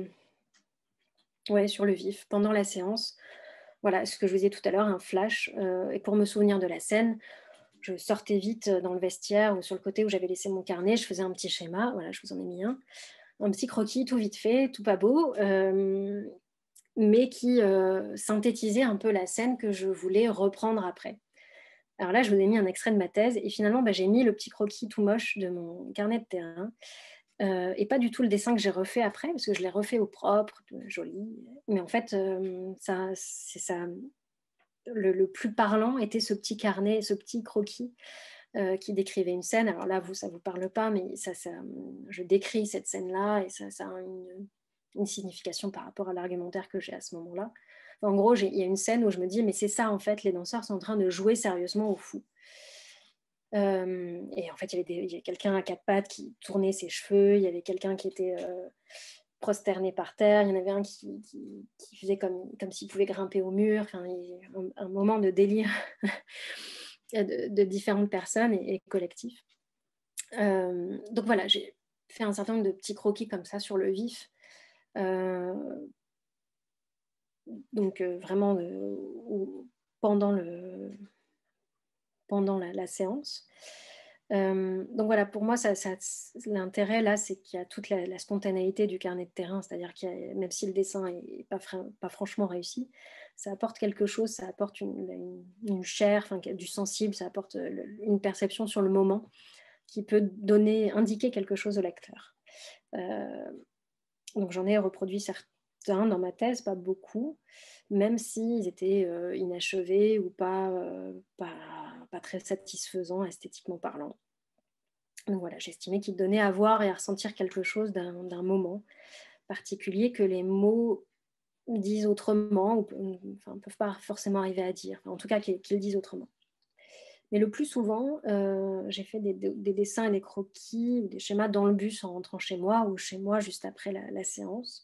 sur le vif, pendant la séance. Voilà, ce que je vous disais tout à l'heure, un flash. Et pour me souvenir de la scène, je sortais vite dans le vestiaire ou sur le côté où j'avais laissé mon carnet, je faisais un petit schéma, voilà, je vous en ai mis un petit croquis, tout vite fait, tout pas beau, mais qui synthétisait un peu la scène que je voulais reprendre après. Alors là, je vous ai mis un extrait de ma thèse, et finalement, j'ai mis le petit croquis tout moche de mon carnet de terrain, et pas du tout le dessin que j'ai refait après, parce que je l'ai refait au propre, joli. Mais en fait, c'est ça. Le plus parlant était ce petit carnet, ce petit croquis qui décrivait une scène. Alors là, ça ne vous parle pas, mais je décris cette scène-là, et ça a une signification par rapport à l'argumentaire que j'ai à ce moment-là. En gros, il y a une scène où je me dis, mais c'est ça, en fait, les danseurs sont en train de jouer sérieusement au fou. Et en fait, il y avait quelqu'un à quatre pattes qui tournait ses cheveux, il y avait quelqu'un qui était prosterné par terre, il y en avait un qui faisait comme s'il pouvait grimper au mur, enfin, un moment de délire de différentes personnes et collectifs. Donc voilà, j'ai fait un certain nombre de petits croquis comme ça sur le vif. Donc vraiment pendant la séance. Donc voilà, pour moi, l'intérêt là, c'est qu'il y a toute la spontanéité du carnet de terrain, c'est-à-dire que même si le dessin n'est pas franchement réussi, ça apporte quelque chose, ça apporte une chair, du sensible, ça apporte une perception sur le moment qui peut indiquer quelque chose au lecteur. Donc j'en ai reproduit certains dans ma thèse, pas beaucoup, même s'ils étaient inachevés ou pas très satisfaisants esthétiquement parlant. Donc voilà, j'estimais qu'il donnait à voir et à ressentir quelque chose d'un moment particulier que les mots disent autrement, ou ne peuvent pas forcément arriver à dire, en tout cas qu'ils disent autrement. Mais le plus souvent, j'ai fait des dessins et des croquis, des schémas dans le bus en rentrant chez moi, ou chez moi juste après la séance,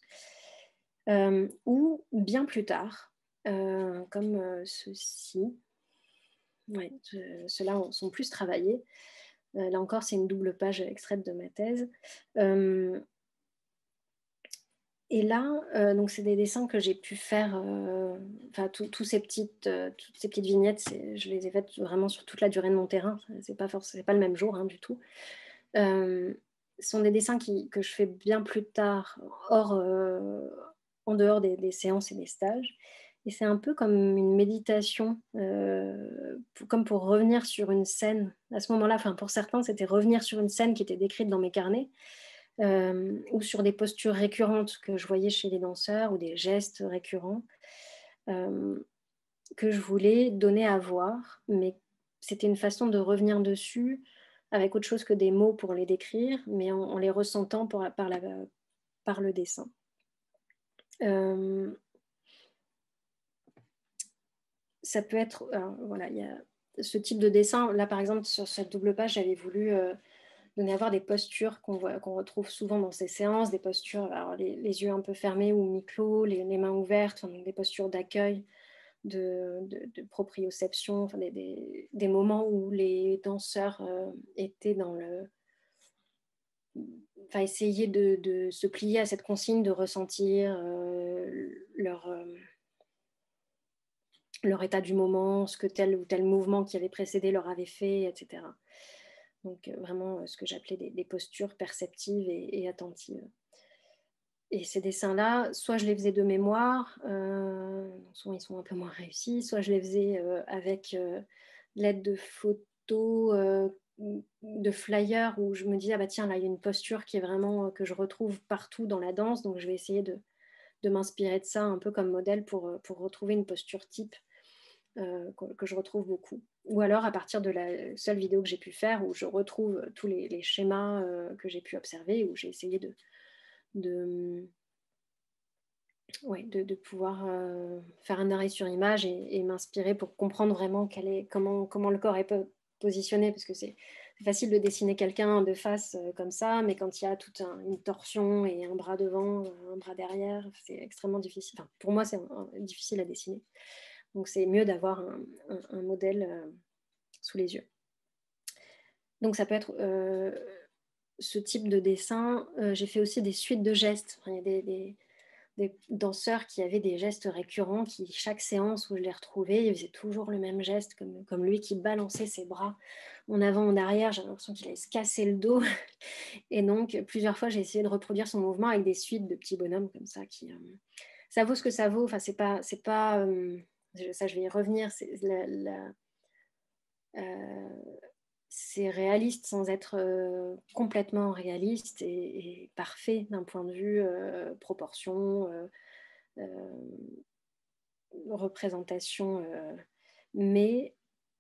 ou bien plus tard, comme ceux-ci. Ouais, ceux-là sont plus travaillés. Là encore, c'est une double page extraite de ma thèse. Et là, donc c'est des dessins que j'ai pu faire, toutes ces petites vignettes, je les ai faites vraiment sur toute la durée de mon terrain. C'est pas le même jour du tout. Ce sont des dessins que je fais bien plus tard, en dehors des séances et des stages. Et c'est un peu comme une méditation, comme pour revenir sur une scène. À ce moment-là, pour certains, c'était revenir sur une scène qui était décrite dans mes carnets, ou sur des postures récurrentes que je voyais chez les danseurs, ou des gestes récurrents que je voulais donner à voir. Mais c'était une façon de revenir dessus avec autre chose que des mots pour les décrire, mais en les ressentant par le dessin. Ça peut être, voilà, il y a ce type de dessin. Là, par exemple, sur cette double page, j'avais voulu donner à voir des postures qu'on retrouve souvent dans ces séances, des postures, alors les yeux un peu fermés ou mi-clos, les mains ouvertes, donc des postures d'accueil, de proprioception, des moments où les danseurs étaient dans essayer de se plier à cette consigne, de ressentir leur état du moment, ce que tel ou tel mouvement qui avait précédé leur avait fait, etc. Donc vraiment ce que j'appelais des postures perceptives et attentives. Et ces dessins-là, soit je les faisais de mémoire, soit ils sont un peu moins réussis, soit je les faisais avec l'aide de photos, de flyers, où je me dis, ah bah tiens, là il y a une posture qui est vraiment que je retrouve partout dans la danse, donc je vais essayer de m'inspirer de ça un peu comme modèle pour retrouver une posture type que je retrouve beaucoup. ou alors à partir de la seule vidéo que j'ai pu faire où je retrouve tous les schémas que j'ai pu observer, où j'ai essayé de, de pouvoir faire un arrêt sur image et m'inspirer pour comprendre vraiment comment le corps est positionné, parce que c'est facile de dessiner quelqu'un de face comme ça, mais quand il y a toute une torsion et un bras devant, un bras derrière, c'est extrêmement difficile. Enfin, pour moi, c'est difficile à dessiner. Donc, c'est mieux d'avoir un modèle sous les yeux. Donc, ça peut être ce type de dessin. J'ai fait aussi des suites de gestes. Enfin, il y a des danseurs qui avaient des gestes récurrents, qui chaque séance où je les retrouvais, ils faisaient toujours le même geste, comme lui qui balançait ses bras en avant, en arrière. J'avais l'impression qu'il allait se casser le dos. Et donc, plusieurs fois, j'ai essayé de reproduire son mouvement avec des suites de petits bonhommes comme ça. Ça vaut ce que ça vaut. Enfin, c'est pas ça, je vais y revenir. C'est réaliste sans être complètement réaliste et parfait d'un point de vue proportion, représentation, mais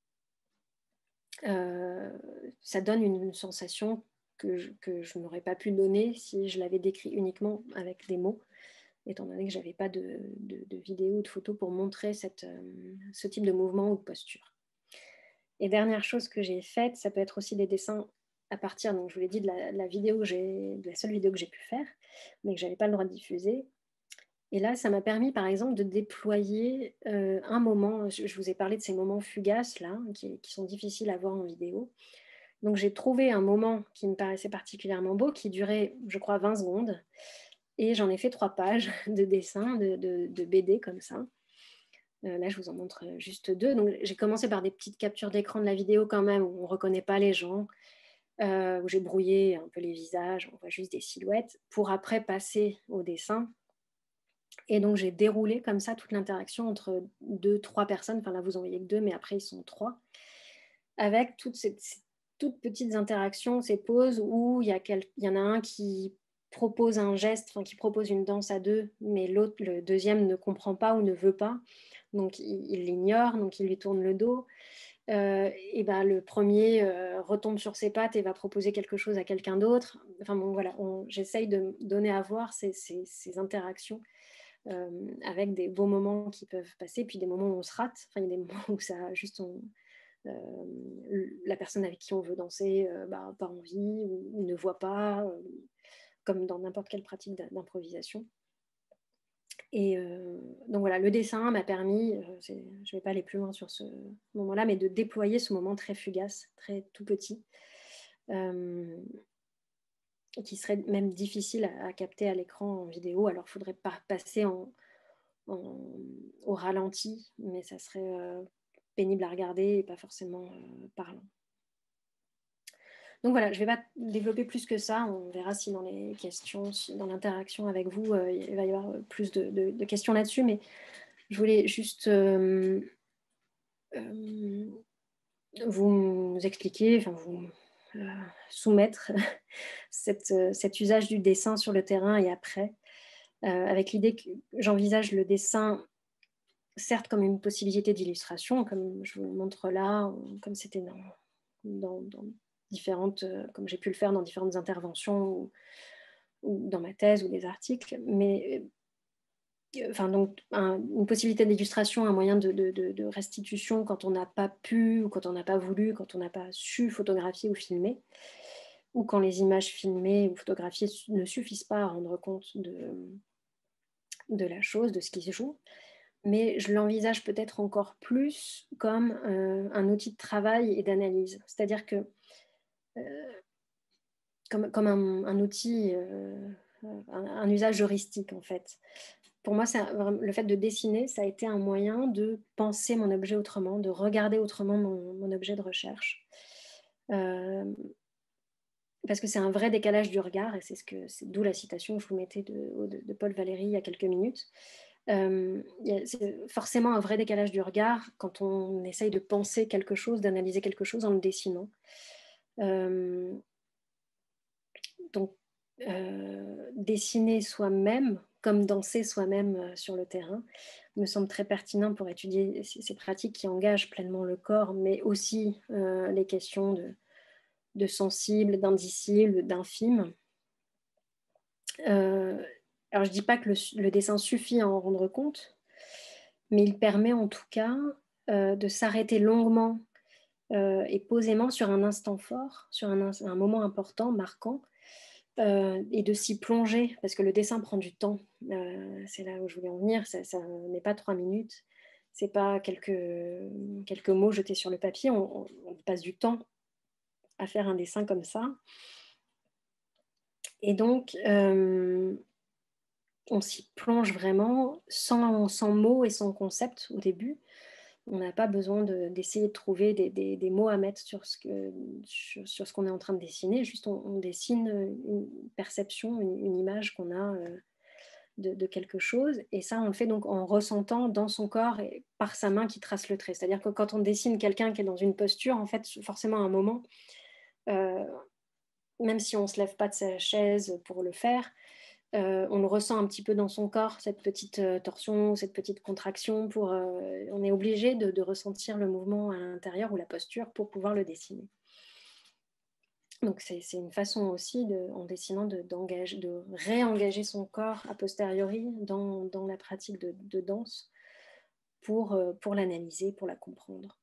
ça donne une sensation que je n'aurais pas pu donner si je l'avais décrit uniquement avec des mots, étant donné que je n'avais pas de vidéo ou de photo pour montrer ce type de mouvement ou de posture. Et dernière chose que j'ai faite, ça peut être aussi des dessins à partir, donc je vous l'ai dit, de la seule vidéo que j'ai pu faire, mais que je n'avais pas le droit de diffuser. Et là, ça m'a permis, par exemple, de déployer un moment. Je vous ai parlé de ces moments fugaces, là, qui sont difficiles à voir en vidéo. Donc, j'ai trouvé un moment qui me paraissait particulièrement beau, qui durait, je crois, 20 secondes. Et j'en ai fait 3 pages de dessins, de BD comme ça. Là, je vous en montre juste 2. Donc, j'ai commencé par des petites captures d'écran de la vidéo quand même, où on ne reconnaît pas les gens, où j'ai brouillé un peu les visages, on voit juste des silhouettes, pour après passer au dessin. Et donc, j'ai déroulé comme ça toute l'interaction entre 2-3 personnes. Enfin, là, vous en voyez que 2, mais après, ils sont 3. Avec toutes ces toutes petites interactions, ces pauses où il y en a un qui propose un geste, enfin, qui propose une danse à 2, mais l'autre, le deuxième, ne comprend pas ou ne veut pas. Donc, il l'ignore, donc il lui tourne le dos. Et ben, le premier retombe sur ses pattes et va proposer quelque chose à quelqu'un d'autre. Enfin bon, voilà, j'essaye de donner à voir ces interactions avec des beaux moments qui peuvent passer, puis des moments où on se rate. Enfin, il y a des moments où ça juste la personne avec qui on veut danser pas envie ou ne voit pas, comme dans n'importe quelle pratique d'improvisation. Et donc voilà, le dessin m'a permis, je ne vais pas aller plus loin sur ce moment-là, mais de déployer ce moment très fugace, très tout petit, qui serait même difficile à capter à l'écran en vidéo. Alors il faudrait passer au ralenti, mais ça serait pénible à regarder et pas forcément parlant. Donc voilà, je ne vais pas développer plus que ça. On verra si dans les questions, dans l'interaction avec vous, il va y avoir plus de questions là-dessus. Mais je voulais juste vous expliquer, enfin vous soumettre cet usage du dessin sur le terrain et après, avec l'idée que j'envisage le dessin certes comme une possibilité d'illustration, comme je vous le montre là, comme c'était dans différentes, comme j'ai pu le faire dans différentes interventions ou dans ma thèse ou des articles, mais enfin, donc, une possibilité d'illustration, un moyen de restitution quand on n'a pas pu ou quand on n'a pas voulu, quand on n'a pas su photographier ou filmer, ou quand les images filmées ou photographiées ne suffisent pas à rendre compte de la chose, de ce qui se joue. Mais je l'envisage peut-être encore plus comme un outil de travail et d'analyse. C'est-à-dire que comme un outil, un usage heuristique en fait. Pour moi, le fait de dessiner, ça a été un moyen de penser mon objet autrement, de regarder autrement mon objet de recherche. Parce que c'est un vrai décalage du regard, et c'est d'où la citation que je vous mettais de Paul Valéry il y a quelques minutes. C'est forcément un vrai décalage du regard quand on essaye de penser quelque chose, d'analyser quelque chose en le dessinant. Donc, dessiner soi-même, comme danser soi-même sur le terrain, me semble très pertinent pour étudier ces pratiques qui engagent pleinement le corps, mais aussi les questions de sensible, d'indicible, d'infime. Alors, je ne dis pas que le dessin suffit à en rendre compte, mais il permet en tout cas de s'arrêter longuement et posément sur un instant fort, sur un moment important, marquant, et de s'y plonger, parce que le dessin prend du temps. C'est là où je voulais en venir, ça n'est pas 3 minutes, c'est pas quelques mots jetés sur le papier, on passe du temps à faire un dessin comme ça. Et donc, on s'y plonge vraiment sans mots et sans concept au début. On n'a pas besoin d'essayer de trouver des mots à mettre sur ce qu'on est en train de dessiner. Juste, on dessine une perception, une image qu'on a de quelque chose. Et ça, on le fait donc en ressentant dans son corps et par sa main qui trace le trait. C'est-à-dire que quand on dessine quelqu'un qui est dans une posture, en fait, forcément, à un moment, même si on ne se lève pas de sa chaise pour le faire, on le ressent un petit peu dans son corps, cette petite torsion, cette petite contraction. On est obligé de ressentir le mouvement à l'intérieur ou la posture pour pouvoir le dessiner. Donc c'est une façon aussi, en dessinant, de réengager son corps a posteriori dans la pratique de danse pour l'analyser, pour la comprendre.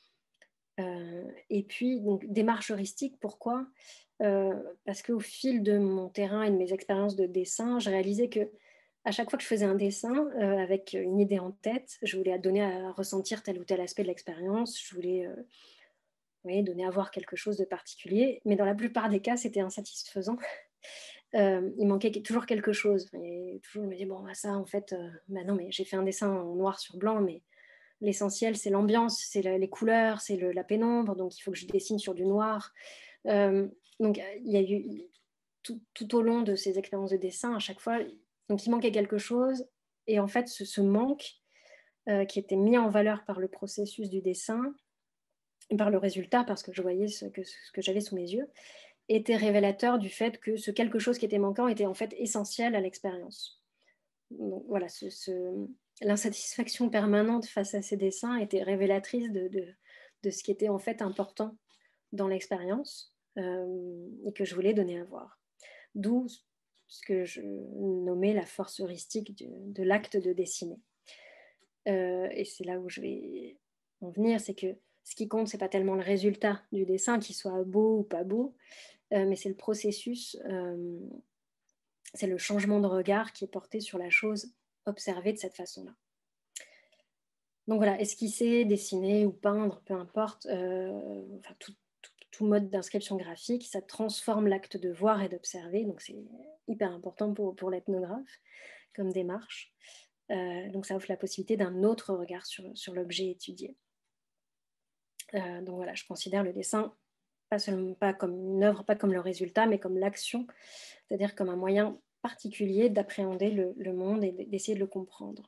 Et puis, donc, démarche heuristique, pourquoi ? Parce qu'au fil de mon terrain et de mes expériences de dessin, je réalisais que à chaque fois que je faisais un dessin avec une idée en tête, je voulais donner à ressentir tel ou tel aspect de l'expérience, je voulais donner à voir quelque chose de particulier, mais dans la plupart des cas, c'était insatisfaisant. Il manquait toujours quelque chose. Et toujours, je me disais, bon, ça, en fait, non, mais j'ai fait un dessin en noir sur blanc, mais l'essentiel, c'est l'ambiance, c'est les couleurs, c'est la pénombre, donc il faut que je dessine sur du noir. Donc, il y a eu tout au long de ces expériences de dessin, à chaque fois, donc il manquait quelque chose. Et en fait, ce manque qui était mis en valeur par le processus du dessin et par le résultat, parce que je voyais ce que j'avais sous mes yeux, était révélateur du fait que ce quelque chose qui était manquant était en fait essentiel à l'expérience. Donc voilà, l'insatisfaction permanente face à ces dessins était révélatrice de ce qui était en fait important dans l'expérience et que je voulais donner à voir. D'où ce que je nommais la force heuristique de l'acte de dessiner. Et c'est là où je vais en venir, c'est que ce qui compte, c'est pas tellement le résultat du dessin, qu'il soit beau ou pas beau, mais c'est le processus, c'est le changement de regard qui est porté sur la chose observée de cette façon-là. Donc voilà, esquisser, dessiner ou peindre, peu importe, enfin, tout mode d'inscription graphique, ça transforme l'acte de voir et d'observer, donc c'est hyper important pour l'ethnographe comme démarche. Donc ça offre la possibilité d'un autre regard sur l'objet étudié. Donc voilà, je considère le dessin pas comme une œuvre, pas comme le résultat, mais comme l'action, c'est-à-dire comme un moyen particulier d'appréhender le monde et d'essayer de le comprendre.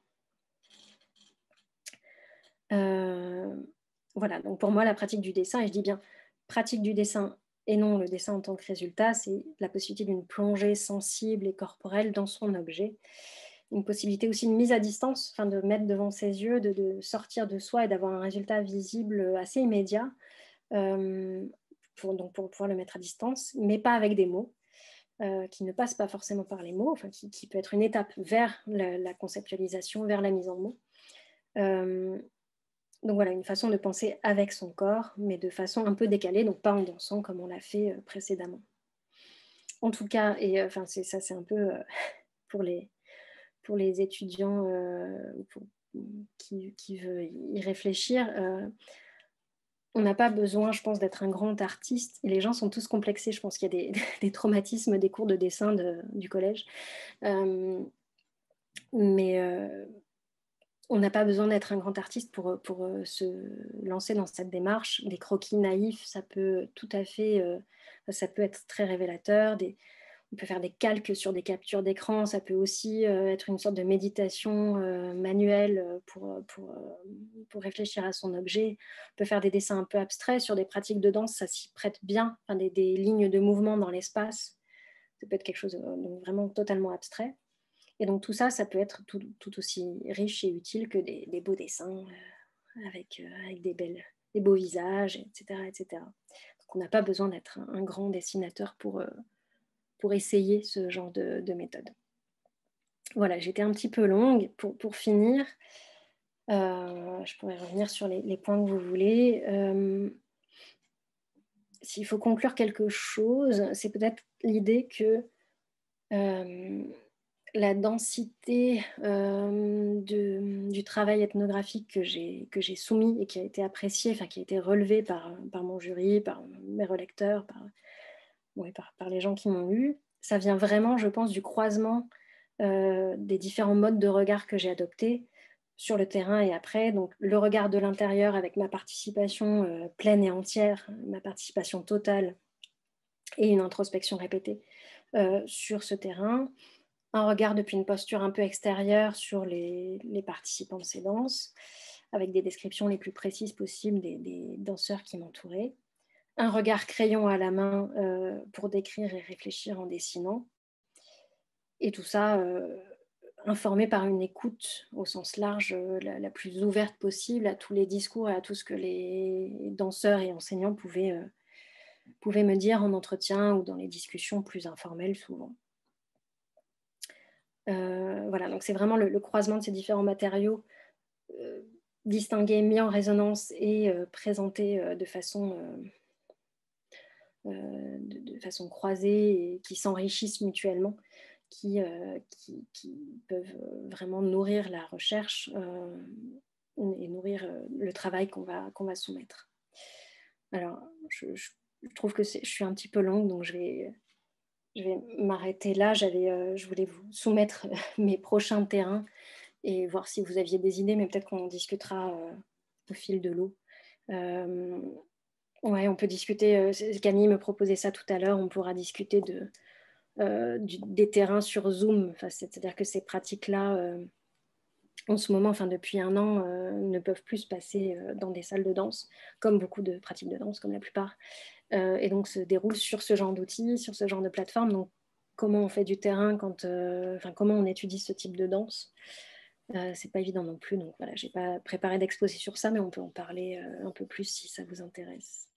Voilà, donc pour moi, la pratique du dessin, et je dis bien pratique du dessin et non le dessin en tant que résultat, c'est la possibilité d'une plongée sensible et corporelle dans son objet. Une possibilité aussi de mise à distance, enfin de mettre devant ses yeux, de sortir de soi et d'avoir un résultat visible assez immédiat pour pouvoir le mettre à distance, mais pas avec des mots, qui ne passent pas forcément par les mots, enfin, qui peut être une étape vers la conceptualisation, vers la mise en mots. Donc voilà, une façon de penser avec son corps, mais de façon un peu décalée, donc pas en dansant comme on l'a fait précédemment. En tout cas, et enfin c'est un peu pour les étudiants qui veulent y réfléchir, on n'a pas besoin, je pense, d'être un grand artiste. Et les gens sont tous complexés. Je pense qu'il y a des traumatismes des cours de dessin du collège. Mais on n'a pas besoin d'être un grand artiste pour se lancer dans cette démarche. Des croquis naïfs, ça peut tout à fait, ça peut être très révélateur. On peut faire des calques sur des captures d'écran. Ça peut aussi être une sorte de méditation manuelle pour réfléchir à son objet. On peut faire des dessins un peu abstraits sur des pratiques de danse. Ça s'y prête bien. Enfin, des lignes de mouvement dans l'espace. Ça peut être quelque chose de vraiment totalement abstrait. Et donc tout ça, ça peut être tout aussi riche et utile que des beaux dessins avec des beaux visages, etc. etc. Donc on n'a pas besoin d'être un grand dessinateur pour essayer ce genre de méthode. Voilà, j'étais un petit peu longue. Pour finir, je pourrais revenir sur les points que vous voulez. S'il faut conclure quelque chose, c'est peut-être l'idée que la densité du travail ethnographique que j'ai soumis et qui a été apprécié, enfin qui a été relevé par mon jury, par mes relecteurs, par les gens qui m'ont lu, ça vient vraiment, je pense, du croisement des différents modes de regard que j'ai adoptés sur le terrain et après. Donc le regard de l'intérieur avec ma participation pleine et entière, ma participation totale et une introspection répétée sur ce terrain. Un regard depuis une posture un peu extérieure sur les participants de ces danses, avec des descriptions les plus précises possibles des danseurs qui m'entouraient. Un regard crayon à la main pour décrire et réfléchir en dessinant. Et tout ça informé par une écoute au sens large, la plus ouverte possible à tous les discours et à tout ce que les danseurs et enseignants pouvaient me dire en entretien ou dans les discussions plus informelles souvent. Voilà, donc c'est vraiment le croisement de ces différents matériaux distingués, mis en résonance et présentés de façon croisée et qui s'enrichissent mutuellement, qui peuvent vraiment nourrir la recherche et nourrir le travail qu'on va soumettre. Alors, je trouve que je suis un petit peu longue, donc je vais m'arrêter là. Je voulais vous soumettre mes prochains terrains et voir si vous aviez des idées, mais peut-être qu'on en discutera au fil de l'eau. Ouais, on peut discuter, Camille me proposait ça tout à l'heure, on pourra discuter des terrains sur Zoom, enfin, c'est-à-dire que ces pratiques-là, en ce moment, enfin depuis un an, ne peuvent plus se passer dans des salles de danse, comme beaucoup de pratiques de danse, comme la plupart, et donc se déroulent sur ce genre d'outils, sur ce genre de plateforme. Donc comment on fait du terrain comment on étudie ce type de danse, c'est pas évident non plus. Donc voilà, j'ai pas préparé d'exposé sur ça, mais on peut en parler un peu plus si ça vous intéresse.